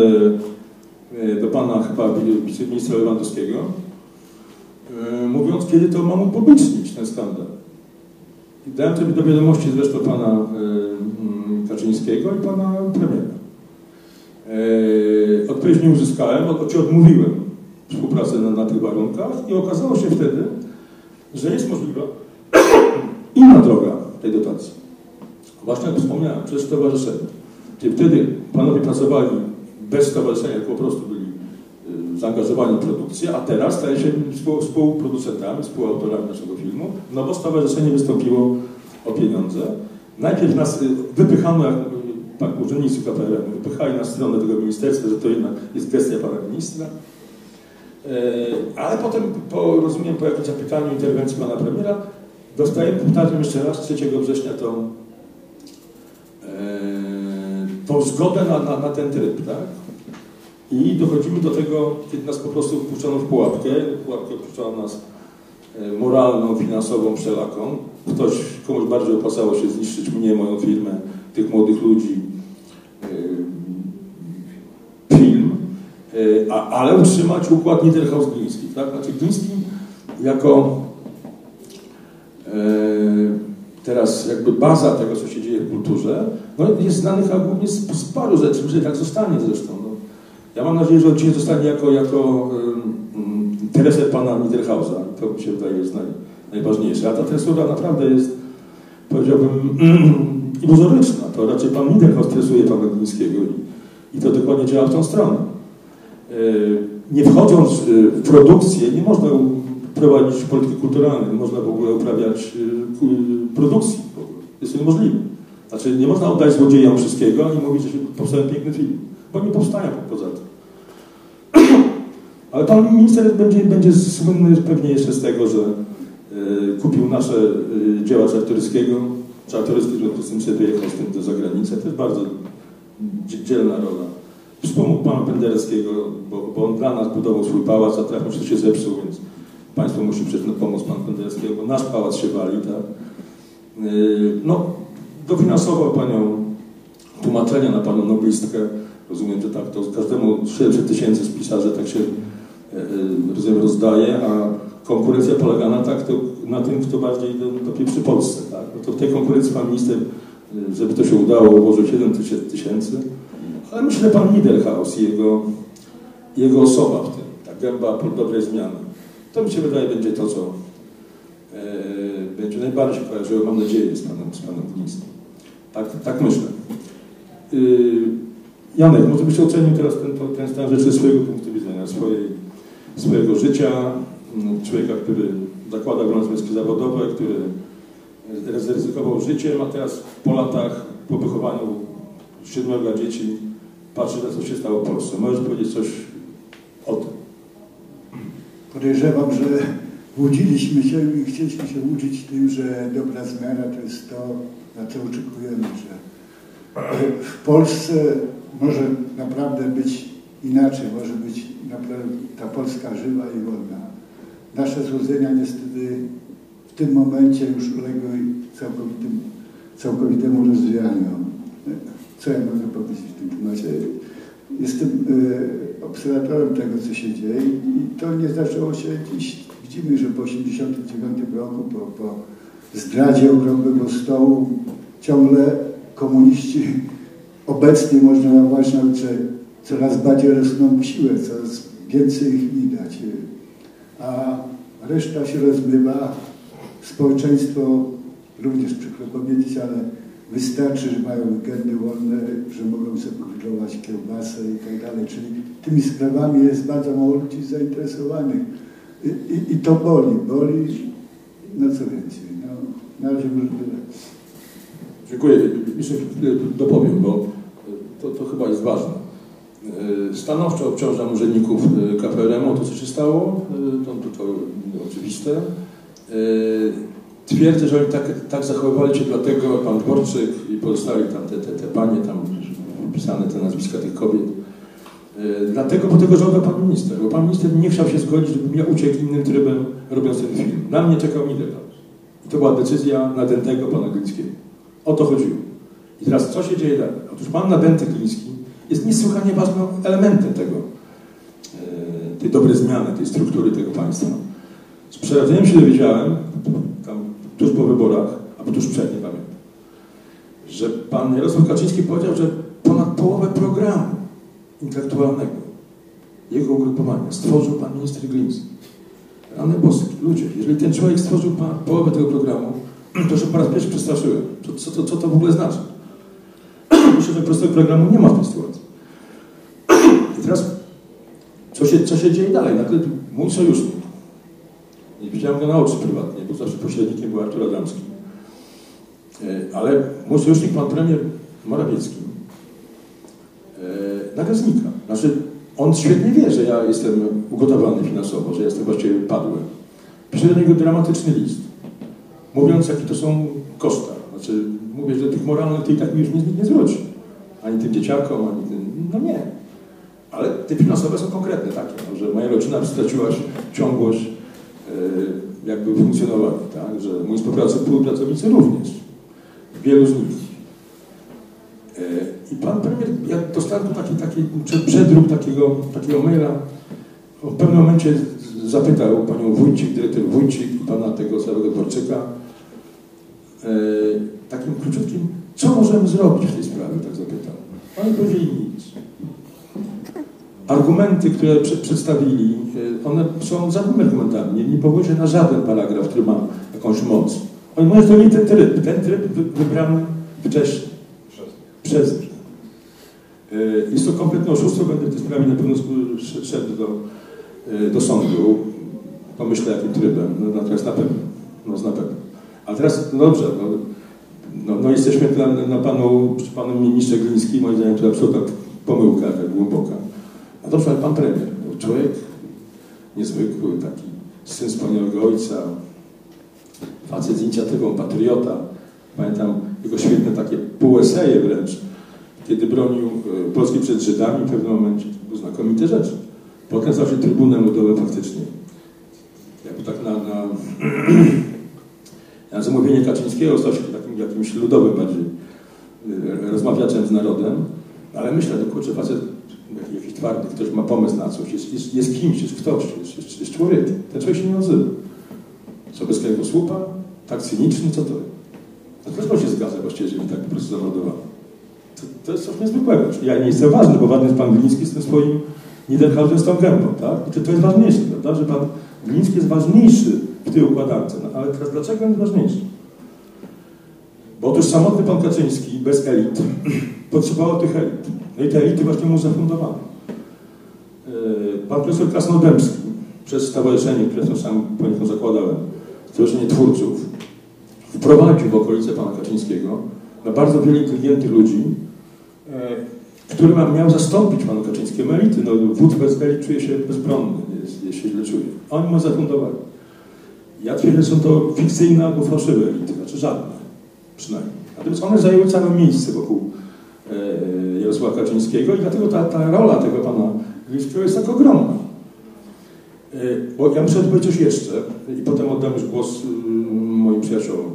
pana chyba wiceministra Lewandowskiego, mówiąc, kiedy to mam upublicznić ten skandal. I dałem to do wiadomości zresztą pana Kaczyńskiego i pana premiera. Odpowiedź nie uzyskałem, odmówiłem współpracy na tych warunkach i okazało się wtedy, że jest możliwa inna droga tej dotacji. Właśnie jak wspomniałem, przez stowarzyszenie. Czyli wtedy panowie pracowali bez stowarzyszenia, po prostu byli zaangażowani w produkcję, a teraz staje się współproducentami, współautorami naszego filmu, no bo stowarzyszenie wystąpiło o pieniądze. Najpierw nas wypychano, jak urzędnicy KPRM wypychali na stronę tego ministerstwa, że to jednak jest gestia pana ministra. Ale potem, rozumiem, po jakimś zapytaniu, interwencji pana premiera, powtarzam jeszcze raz, 3 września tą zgodę na ten tryb, tak? I dochodzimy do tego, kiedy nas po prostu wpuszczono w pułapkę. Pułapkę wpuszczono nas moralną, finansową, wszelaką. Komuś bardziej opłacało się zniszczyć mnie, moją firmę, tych młodych ludzi, film, ale utrzymać układ Niederhaus-Gliński, tak? Znaczy Gliński jako teraz jakby baza tego, co się dzieje w kulturze, no jest znany głównie z paru rzeczy, że tak zostanie zresztą. No. Ja mam nadzieję, że on dzisiaj zostanie jako treser pana Niederhausa. To mi się wydaje jest najważniejsze. A ta tresura naprawdę jest, powiedziałbym, iluzoryczna. To raczej pan Niederhaus tresuje pana Glińskiego i to dokładnie działa w tą stronę. Nie wchodząc w produkcję, nie można prowadzić polityki kulturalnej, nie można w ogóle uprawiać produkcji. Jest to niemożliwe. Znaczy, nie można oddać złodziejom wszystkiego i mówić, że się powstaje piękny film. Bo nie powstają poza tym. Ale pan minister będzie słynny pewnie jeszcze z tego, że kupił nasze dzieła Czartoryskiego. Czartoryski, że z tym sobie wyjechał z tym do zagranicy. To jest bardzo dzielna rola. Wspomógł pana Pendereckiego, bo on dla nas budował swój pałac, a trafił, że się zepsuł, więc państwo musi przecież pomóc panu Pendereckiego, bo nasz pałac się wali, tak? No, dofinansował panią tłumaczenia na panią noblistkę. Rozumiem, że tak, to każdemu 700 000 z pisarzy tak się rozumiem, rozdaje, a konkurencja polega na tym, kto bardziej do przy Polsce. Tak? No to w tej konkurencji pan minister, żeby to się udało, ułożył 700 000, ale myślę, że pan Niederhaus i jego osoba w tym, ta gęba dobrej zmiany, to mi się wydaje, będzie to, co będzie najbardziej kojarzyło, mam nadzieję, z panem Glińskim. Tak myślę. Janek, może byś ocenił teraz ten stan rzeczy ze swojego punktu widzenia, swojego życia, człowieka, który zakłada wolne związki zawodowe, który zaryzykował życiem, a teraz po latach, po wychowaniu 7 dzieci, patrzy na co się stało w Polsce. Możesz powiedzieć coś o tym? Podejrzewam, że łudziliśmy się i chcieliśmy się łudzić tym, że dobra zmiana to jest to, na co oczekujemy, że w Polsce może naprawdę być inaczej, może być naprawdę ta Polska żywa i wolna. Nasze złudzenia niestety w tym momencie już uległy całkowitemu rozwijaniu. Co ja mogę powiedzieć w tym temacie? Jestem obserwatorem tego, co się dzieje i to nie zaczęło się dziś. Widzimy, że po 1989 roku, po zdradzie okrągłego stołu ciągle komuniści obecnie można nauczyć, że coraz bardziej rosną w siłę, coraz więcej ich widać. A reszta się rozmywa. Społeczeństwo również przykro powiedzieć, ale wystarczy, że mają weekendy wolne, że mogą sobie grillować kiełbasę i tak dalej. Czyli tymi sprawami jest bardzo mało ludzi zainteresowanych. I to boli. No co więcej. No, na razie może tyle. Dziękuję. Jeszcze dopowiem, bo to chyba jest ważne. Stanowczo obciążam urzędników KPRM-u to, co się stało. To oczywiste. twierdzę, że oni tak zachowywali się dlatego, pan Dworczyk i pozostali tam te panie, tam pisane te nazwiska tych kobiet, dlatego, bo tego żądał pan minister, bo pan minister nie chciał się zgodzić, żeby ja uciekł innym trybem, robiąc ten film. Na mnie czekał Midelar. I to była decyzja nadętego pana Glińskiego. O to chodziło. I teraz co się dzieje dalej? Otóż pan nadęty Gliński jest niesłychanie ważnym elementem tej dobrej zmiany, tej struktury tego państwa. Z przeradzeniem się dowiedziałem, tam tuż po wyborach, albo tuż przed, nie pamiętam, że pan Jarosław Kaczyński powiedział, że ponad połowę programu intelektualnego jego ugrupowania stworzył pan minister Gliński. Rany boskie, ludzie, jeżeli ten człowiek stworzył połowę tego programu, to się po raz pierwszy przestraszyłem. Co to w ogóle znaczy? Myślę, że prostego programu nie ma w tej sytuacji. I teraz, co się dzieje dalej? Nagle mój sojusznik, nie widziałem go na oczy prywatnie, bo zawsze pośrednikiem był Artur Adamski, ale mój sojusznik, pan premier Morawiecki, nagle znika. Znaczy, on świetnie wie, że ja jestem ugotowany finansowo, że jestem właściwie padły. Piszę do niego dramatyczny list, mówiąc, jakie to są koszta. Znaczy, mówię, że tych moralnych to i tak już nie zwróci. Ani tym dzieciakom, ani tym... No nie. Ale te finansowe są konkretne takie, no, że moja rodzina straciła ciągłość jakby funkcjonowania, tak? Że moi współpracownicy również. Wielu z nich. I pan premier, ja dostałem taki przedruk takiego maila, w pewnym momencie zapytał panią Wójcik, dyrektor Wójcik i pana tego całego Dworczyka, takim króciutkim, co możemy zrobić w tej sprawie, tak zapytał. Oni powiedzieli nic. Argumenty, które przedstawili, one są żadnymi argumentami, nie powołuje się na żaden paragraf, który ma jakąś moc. Oni mówią, że to nie ten tryb wybrany wcześniej, przez nich. Jest to kompletne oszustwo, będę w tej sprawie na pewno szedł do sądu, pomyślę jakim trybem, natomiast na pewno, na pewno. A teraz, no dobrze, jesteśmy przy panu ministrze Glińskim, moim zdaniem to absolutna pomyłka, taka głęboka. A dobrze, ale pan premier, człowiek niezwykły, taki syn wspaniałego ojca, facet z inicjatywą, patriota. Pamiętam jego świetne takie półeseje wręcz, kiedy bronił Polski przed Żydami w pewnym momencie. To były znakomite rzeczy. Potem stał się Trybunem Ludowym faktycznie. Jakby tak na zamówienie Kaczyńskiego stał się takim jakimś ludowym bardziej rozmawiaczem z narodem. Ale myślę, że kurczę, facet jakiś twardy, ktoś ma pomysł na coś, jest kimś, jest ktoś, jest człowiekiem. Ten człowiek się nie nazywa. Co bez kręgu słupa? Tak cyniczny, co to jest? No dlaczego się zgadza właściwie, że mi tak po prostu zamordowano? To jest coś niezwykłego. Ja nie jestem ważny, bo ważny jest pan Gliński z tym swoim Niederhausen z tą gębą, tak? I to jest ważniejsze, prawda? Że pan Gliński jest ważniejszy w tej układance. No, ale teraz dlaczego on jest ważniejszy? Bo otóż samotny pan Kaczyński, bez elit, potrzebował tych elit. No i te elity właśnie mu zafundowano. Pan profesor Krasnodębski, przez stowarzyszenie, które sam poniekąd zakładałem, Stowarzyszenie Twórców, wprowadził w okolice pana Kaczyńskiego na bardzo wielu inteligentnych ludzi, który miał zastąpić panu Kaczyńskiemu elity. No, wódz bez elit czuje się bezbronny, jest się źle czuje. Oni mu zafundowali. Ja twierdzę, że są to fikcyjne albo fałszywe elity, znaczy żadne przynajmniej. Natomiast one zajęły całe miejsce wokół Jarosława Kaczyńskiego i dlatego ta rola tego pana Glińskiego jest tak ogromna. Bo ja muszę powiedzieć coś jeszcze i potem oddam już głos moim przyjaciołom.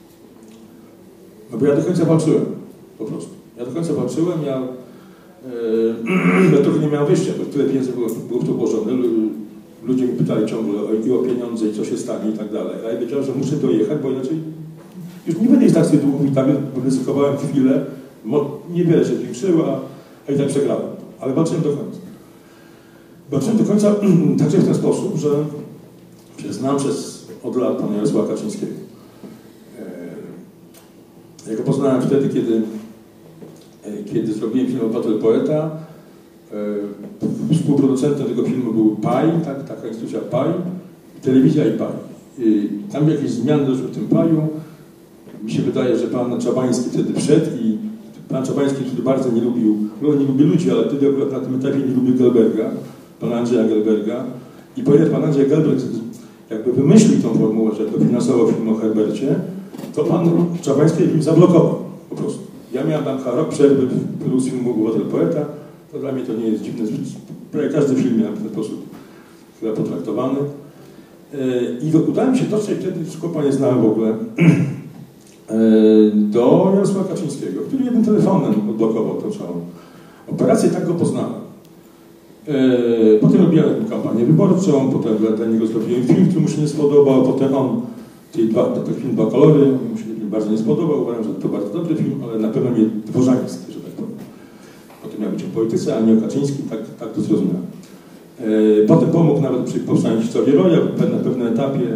No bo ja do końca walczyłem, po prostu. Ja do końca walczyłem, ja trochę nie miałem wyjścia, bo tyle pieniędzy było w to włożone. Ludzie mi pytali ciągle i o pieniądze i co się stanie i tak dalej. A ja wiedziałem, że muszę dojechać, bo inaczej już nie będę tak sobie długów i tak ryzykowałem chwilę. Niewiele się zwiększyło, a i tak przegrałem. Ale walczyłem do końca. Walczyłem do końca także w ten sposób, że znam od lat pana Jarosława Kaczyńskiego. Ja go poznałem wtedy, kiedy zrobiłem film Obywatel Poeta. Współproducentem tego filmu był PAI, taka instytucja PAI, telewizja i PAI. Tam jakieś zmiany doszły w tym PAI-u. Mi się wydaje, że pan Czabański wtedy wszedł i pan Czabański, który bardzo nie lubił ludzi, ale wtedy akurat na tym etapie nie lubił Gelberga, pana Andrzeja Gelberga. I ponieważ pan Andrzej Gelberg jakby wymyślił tą formułę, że dofinansował film o Herbercie, to pan Czabański film zablokował po prostu. Ja miałem tam rok przerwy plus filmu Obywatel Poeta, to dla mnie to nie jest dziwne, prawie każdy film miał w ten sposób chyba potraktowany. I udało mi się dotrzeć, wtedy chłopa nie znałem w ogóle, do Jarosława Kaczyńskiego, który jednym telefonem odblokował tą całą operację, tak go poznałem. Potem robiłem kampanię wyborczą, potem dla niego zrobiłem film, który mu się nie spodobał, potem on, ten film Dwa kolory, mu się bardzo nie spodobał, uważam, że to bardzo dobry film, ale na pewno nie dworzański, że tak powiem. Potem miał być o polityce, a nie o Kaczyńskim, tak to zrozumiałem. Potem pomógł nawet przy powstaniu historii Roja na pewnym etapie.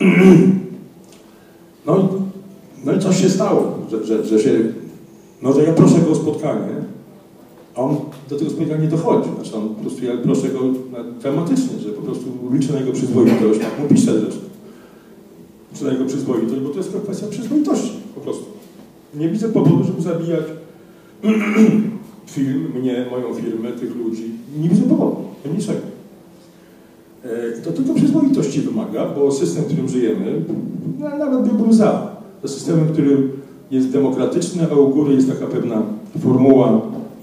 No i coś się stało, że ja proszę go o spotkanie, a on do tego spotkania nie dochodzi. Znaczy on po prostu, ja proszę go dramatycznie, że po prostu liczę na jego przyzwoitość, tak mu piszę zresztą. Liczę na jego przyzwoitość, bo to jest kwestia przyzwoitości po prostu. Nie widzę powodu, żeby zabijać film, mnie, moją firmę, tych ludzi. Nie widzę powodu, niczego. To tylko przyzwoitości wymaga, bo system, w którym żyjemy, nawet byłbym za. To systemem, który jest demokratyczny, a u góry jest taka pewna formuła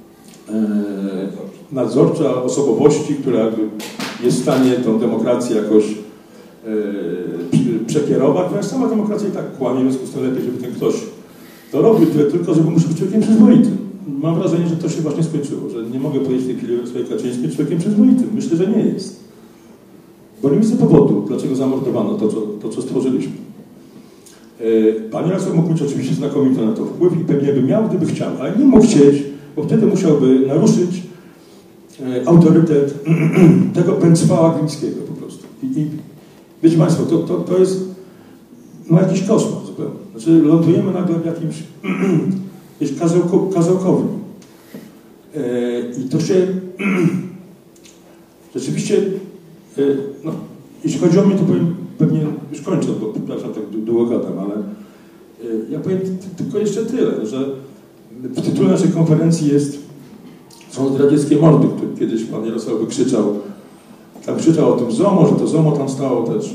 nadzorcza osobowości, która jest w stanie tą demokrację jakoś przekierować. Ponieważ sama demokracja i tak kłamie, w związku z tym lepiej, żeby ten ktoś to robił, tylko żeby musi być człowiekiem przyzwoitym. Mam wrażenie, że to się właśnie skończyło, że nie mogę powiedzieć w tej chwili o swojej Kaczyńskiej człowiekiem przyzwoitym. Myślę, że nie jest. Bo nie widzę powodu, dlaczego zamordowano to, co stworzyliśmy. Pan Jarosław mógł mieć oczywiście znakomity na to wpływ i pewnie by miał, gdyby chciał, ale nie mógł chcieć, bo wtedy musiałby naruszyć autorytet tego Pęcwała Glińskiego po prostu. I wiecie Państwo, to jest jakiś koszmar zupełnie. Znaczy lądujemy nagle w jakimś kazałkowym. I to się rzeczywiście, jeśli chodzi o mnie, to powiem, pewnie już kończę, bo przepraszam, tak długo gadam, ale ja powiem tylko jeszcze tyle, że w tytule naszej konferencji są zdradzieckie mordy, które kiedyś pan Jarosław wykrzyczał, tam krzyczał o tym ZOMO, że to ZOMO tam stało też.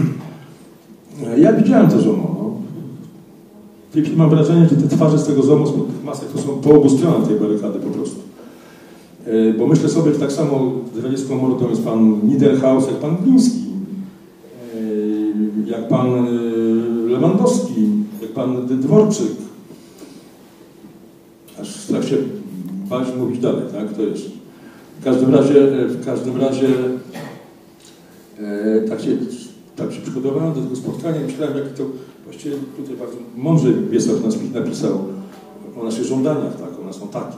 Ja widziałem to ZOMO. No. W tej chwili mam wrażenie, że te twarze z tego ZOMO, z tych masek, to są po obu stronach tej barykady po prostu. Bo myślę sobie, że tak samo zdradziecką mordą jest pan Niederhaus, jak pan Gliński, jak pan Lewandowski, jak pan Dworczyk. Aż strach się bać mówić dalej, tak? To jest. W każdym razie tak się przygotowałem do tego spotkania i myślałem, jak to właściwie tutaj bardzo mądrze Wiesław napisał o naszych żądaniach, tak? One są takie.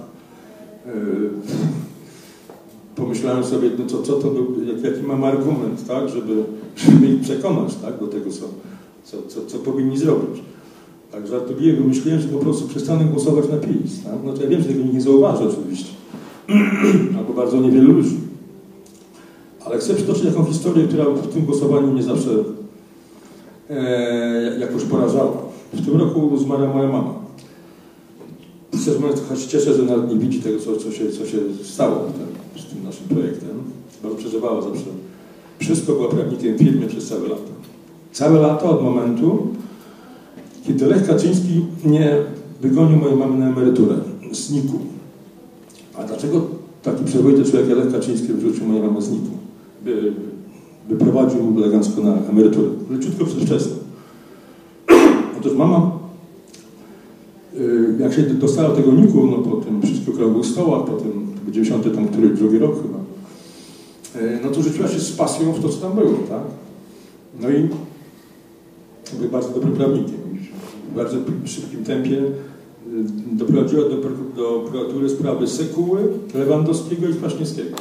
Pomyślałem sobie, no co to był, jaki mam argument, tak, żeby ich przekonać, tak, do tego, co powinni zrobić. Tak żartobliwie wymyśliłem, że po prostu przestanę głosować na PiS. Tak? No to ja wiem, że tego nikt nie zauważy oczywiście. Albo bardzo niewielu ludzi. Ale chcę przytoczyć taką historię, która w tym głosowaniu mnie zawsze jakoś porażała. W tym roku zmarła moja mama. Szczerze mówiąc, trochę się cieszę, że nawet nie widzi tego, co się stało z tym naszym projektem. Bardzo przeżywała zawsze. Wszystko była prawnikiem w firmie przez całe lata. Całe lata od momentu, kiedy Lech Kaczyński nie wygonił mojej mamy na emeryturę z NIK-u. A dlaczego taki przyzwoity człowiek jak Lech Kaczyński wrzucił moją mamę z NIK-u? Wyprowadził elegancko na emeryturę. Leciutko przedwczesną. Otóż mama, jak się dostała do tego NIK-u, no po tym wszystkich okrągłych stołach, po tym 92 rok chyba, no to rzuciła się z pasją w to, co tam było, tak? No i był bardzo dobrym prawnikiem. W bardzo szybkim tempie doprowadziła do prokuratury sprawy Sekuły, Lewandowskiego i Kwaśniewskiego.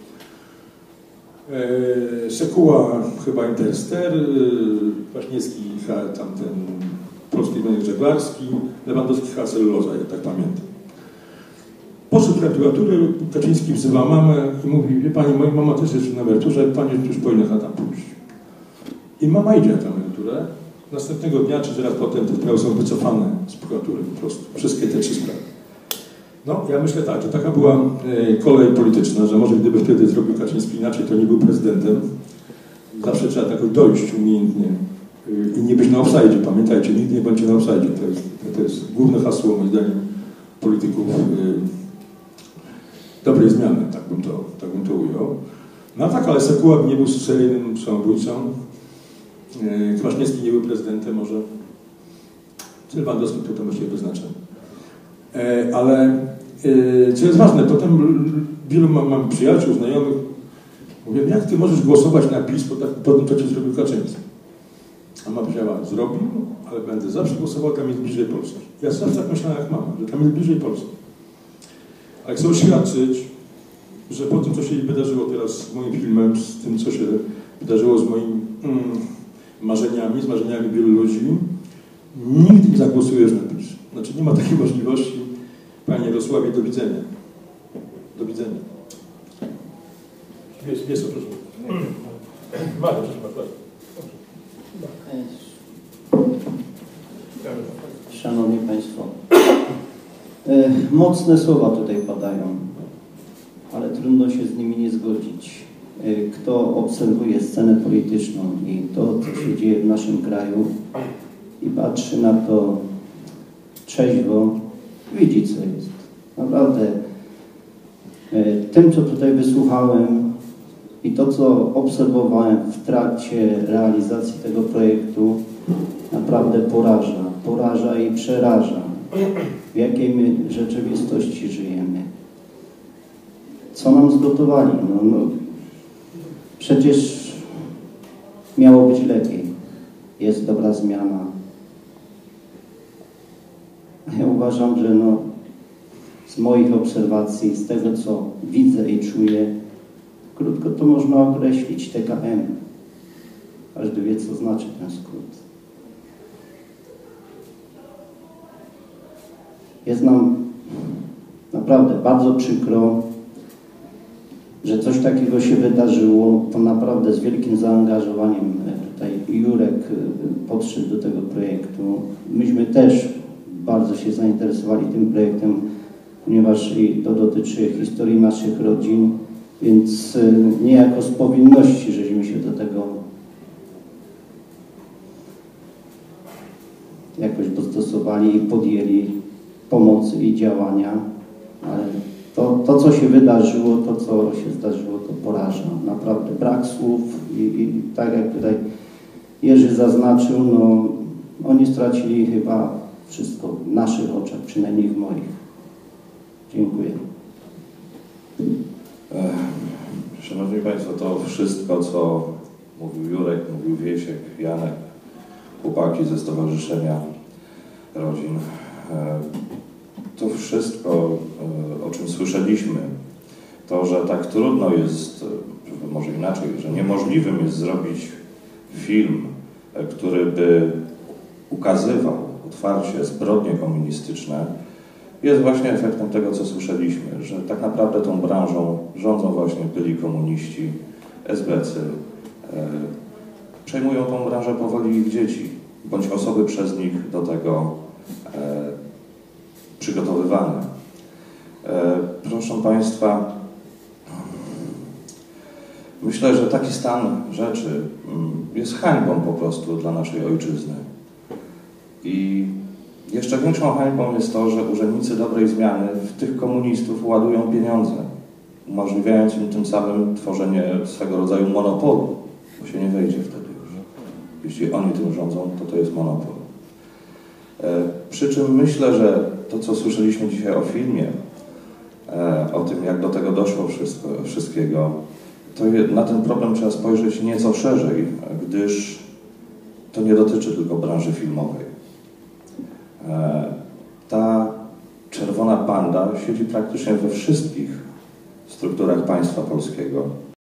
Sekuła chyba Interster, Kwaśniewski tamten Polski Związek Żeglarski, Lewandowski Celluloza, ja tak pamiętam. Poszedł do prokuratury, Kaczyński wzywa mamę i mówi, wie pani, moja mama też jest na emeryturze, pani już powinna tam pójść. I mama idzie na tę emeryturę. Następnego dnia, czy zaraz potem te sprawy są wycofane z prokuratury po prostu. Wszystkie te 3 sprawy. No, ja myślę tak, że taka była kolej polityczna, że może gdyby wtedy zrobił Kaczyński inaczej, to nie był prezydentem. zawsze trzeba jakoś dojść umiejętnie i nie być na offside. Pamiętajcie, nigdy nie bądźcie na offside. To jest główne hasło, moim zdaniem, polityków dobrej zmiany, tak bym to ujął. No tak, ale Sekuła nie był seryjnym samobójcą. Kwaśniewski nie był prezydentem może. Lewandowski to właściwie bez znaczenia. Ale co jest ważne, potem wielu mam przyjaciół, znajomych, mówię, jak ty możesz głosować na PiS po tym, co ci zrobił Kaczyński? A mama powiedziała, zrobił, ale będę zawsze głosował, tam jest bliżej Polski. Ja zawsze tak myślałem jak mama, że tam jest bliżej Polski. Ale chcę oświadczyć, że po tym, co się wydarzyło teraz z moim filmem, z tym, co się wydarzyło z moimi marzeniami, z marzeniami wielu ludzi, nigdy nie zagłosujesz na PiS. Znaczy nie ma takiej możliwości. Panie Jarosławie, do widzenia. Do widzenia. Jest to proszę. Bardzo proszę. Szanowni Państwo, mocne słowa tutaj padają, ale trudno się z nimi nie zgodzić. Kto obserwuje scenę polityczną i to, co się dzieje w naszym kraju i patrzy na to trzeźwo, widzi, co jest. Naprawdę tym, co tutaj wysłuchałem i to, co obserwowałem w trakcie realizacji tego projektu, naprawdę poraża i przeraża, w jakiej my rzeczywistości żyjemy. Co nam zgotowali? Przecież miało być lepiej. Jest dobra zmiana. Ja uważam, że z moich obserwacji, z tego, co widzę i czuję, krótko to można określić TKM. Każdy wie, co znaczy ten skrót. Jest nam naprawdę bardzo przykro, że coś takiego się wydarzyło. To naprawdę z wielkim zaangażowaniem tutaj Jurek podszedł do tego projektu. Myśmy też bardzo się zainteresowali tym projektem, ponieważ to dotyczy historii naszych rodzin, więc niejako z powinności żeśmy się do tego jakoś dostosowali i podjęli pomocy i działania, ale to co się wydarzyło, to co się zdarzyło, to poraża. Naprawdę brak słów i tak jak tutaj Jerzy zaznaczył, oni stracili chyba wszystko w naszych oczach, przynajmniej w moich. Dziękuję. Szanowni Państwo, to wszystko, co mówił Jurek, mówił Wiesiek, Janek, chłopaki ze Stowarzyszenia Rodzin, to wszystko, o czym słyszeliśmy, to, że tak trudno jest, może inaczej, że niemożliwym jest zrobić film, który by ukazywał otwarcie zbrodnie komunistyczne, jest właśnie efektem tego, co słyszeliśmy, że tak naprawdę tą branżą rządzą właśnie byli komuniści, SB-cy. Przejmują tą branżę powoli ich dzieci, bądź osoby przez nich do tego przygotowywane. Proszę Państwa, myślę, że taki stan rzeczy jest hańbą po prostu dla naszej ojczyzny. I jeszcze większą hańbą jest to, że urzędnicy dobrej zmiany w tych komunistów ładują pieniądze, umożliwiając im tym samym tworzenie swego rodzaju monopolu, bo się nie wejdzie wtedy już. Jeśli oni tym rządzą, to jest monopol. Przy czym myślę, że to, co słyszeliśmy dzisiaj o filmie, o tym, jak do tego doszło wszystkiego, to na ten problem trzeba spojrzeć nieco szerzej, gdyż to nie dotyczy tylko branży filmowej. Ta czerwona banda siedzi praktycznie we wszystkich strukturach państwa polskiego.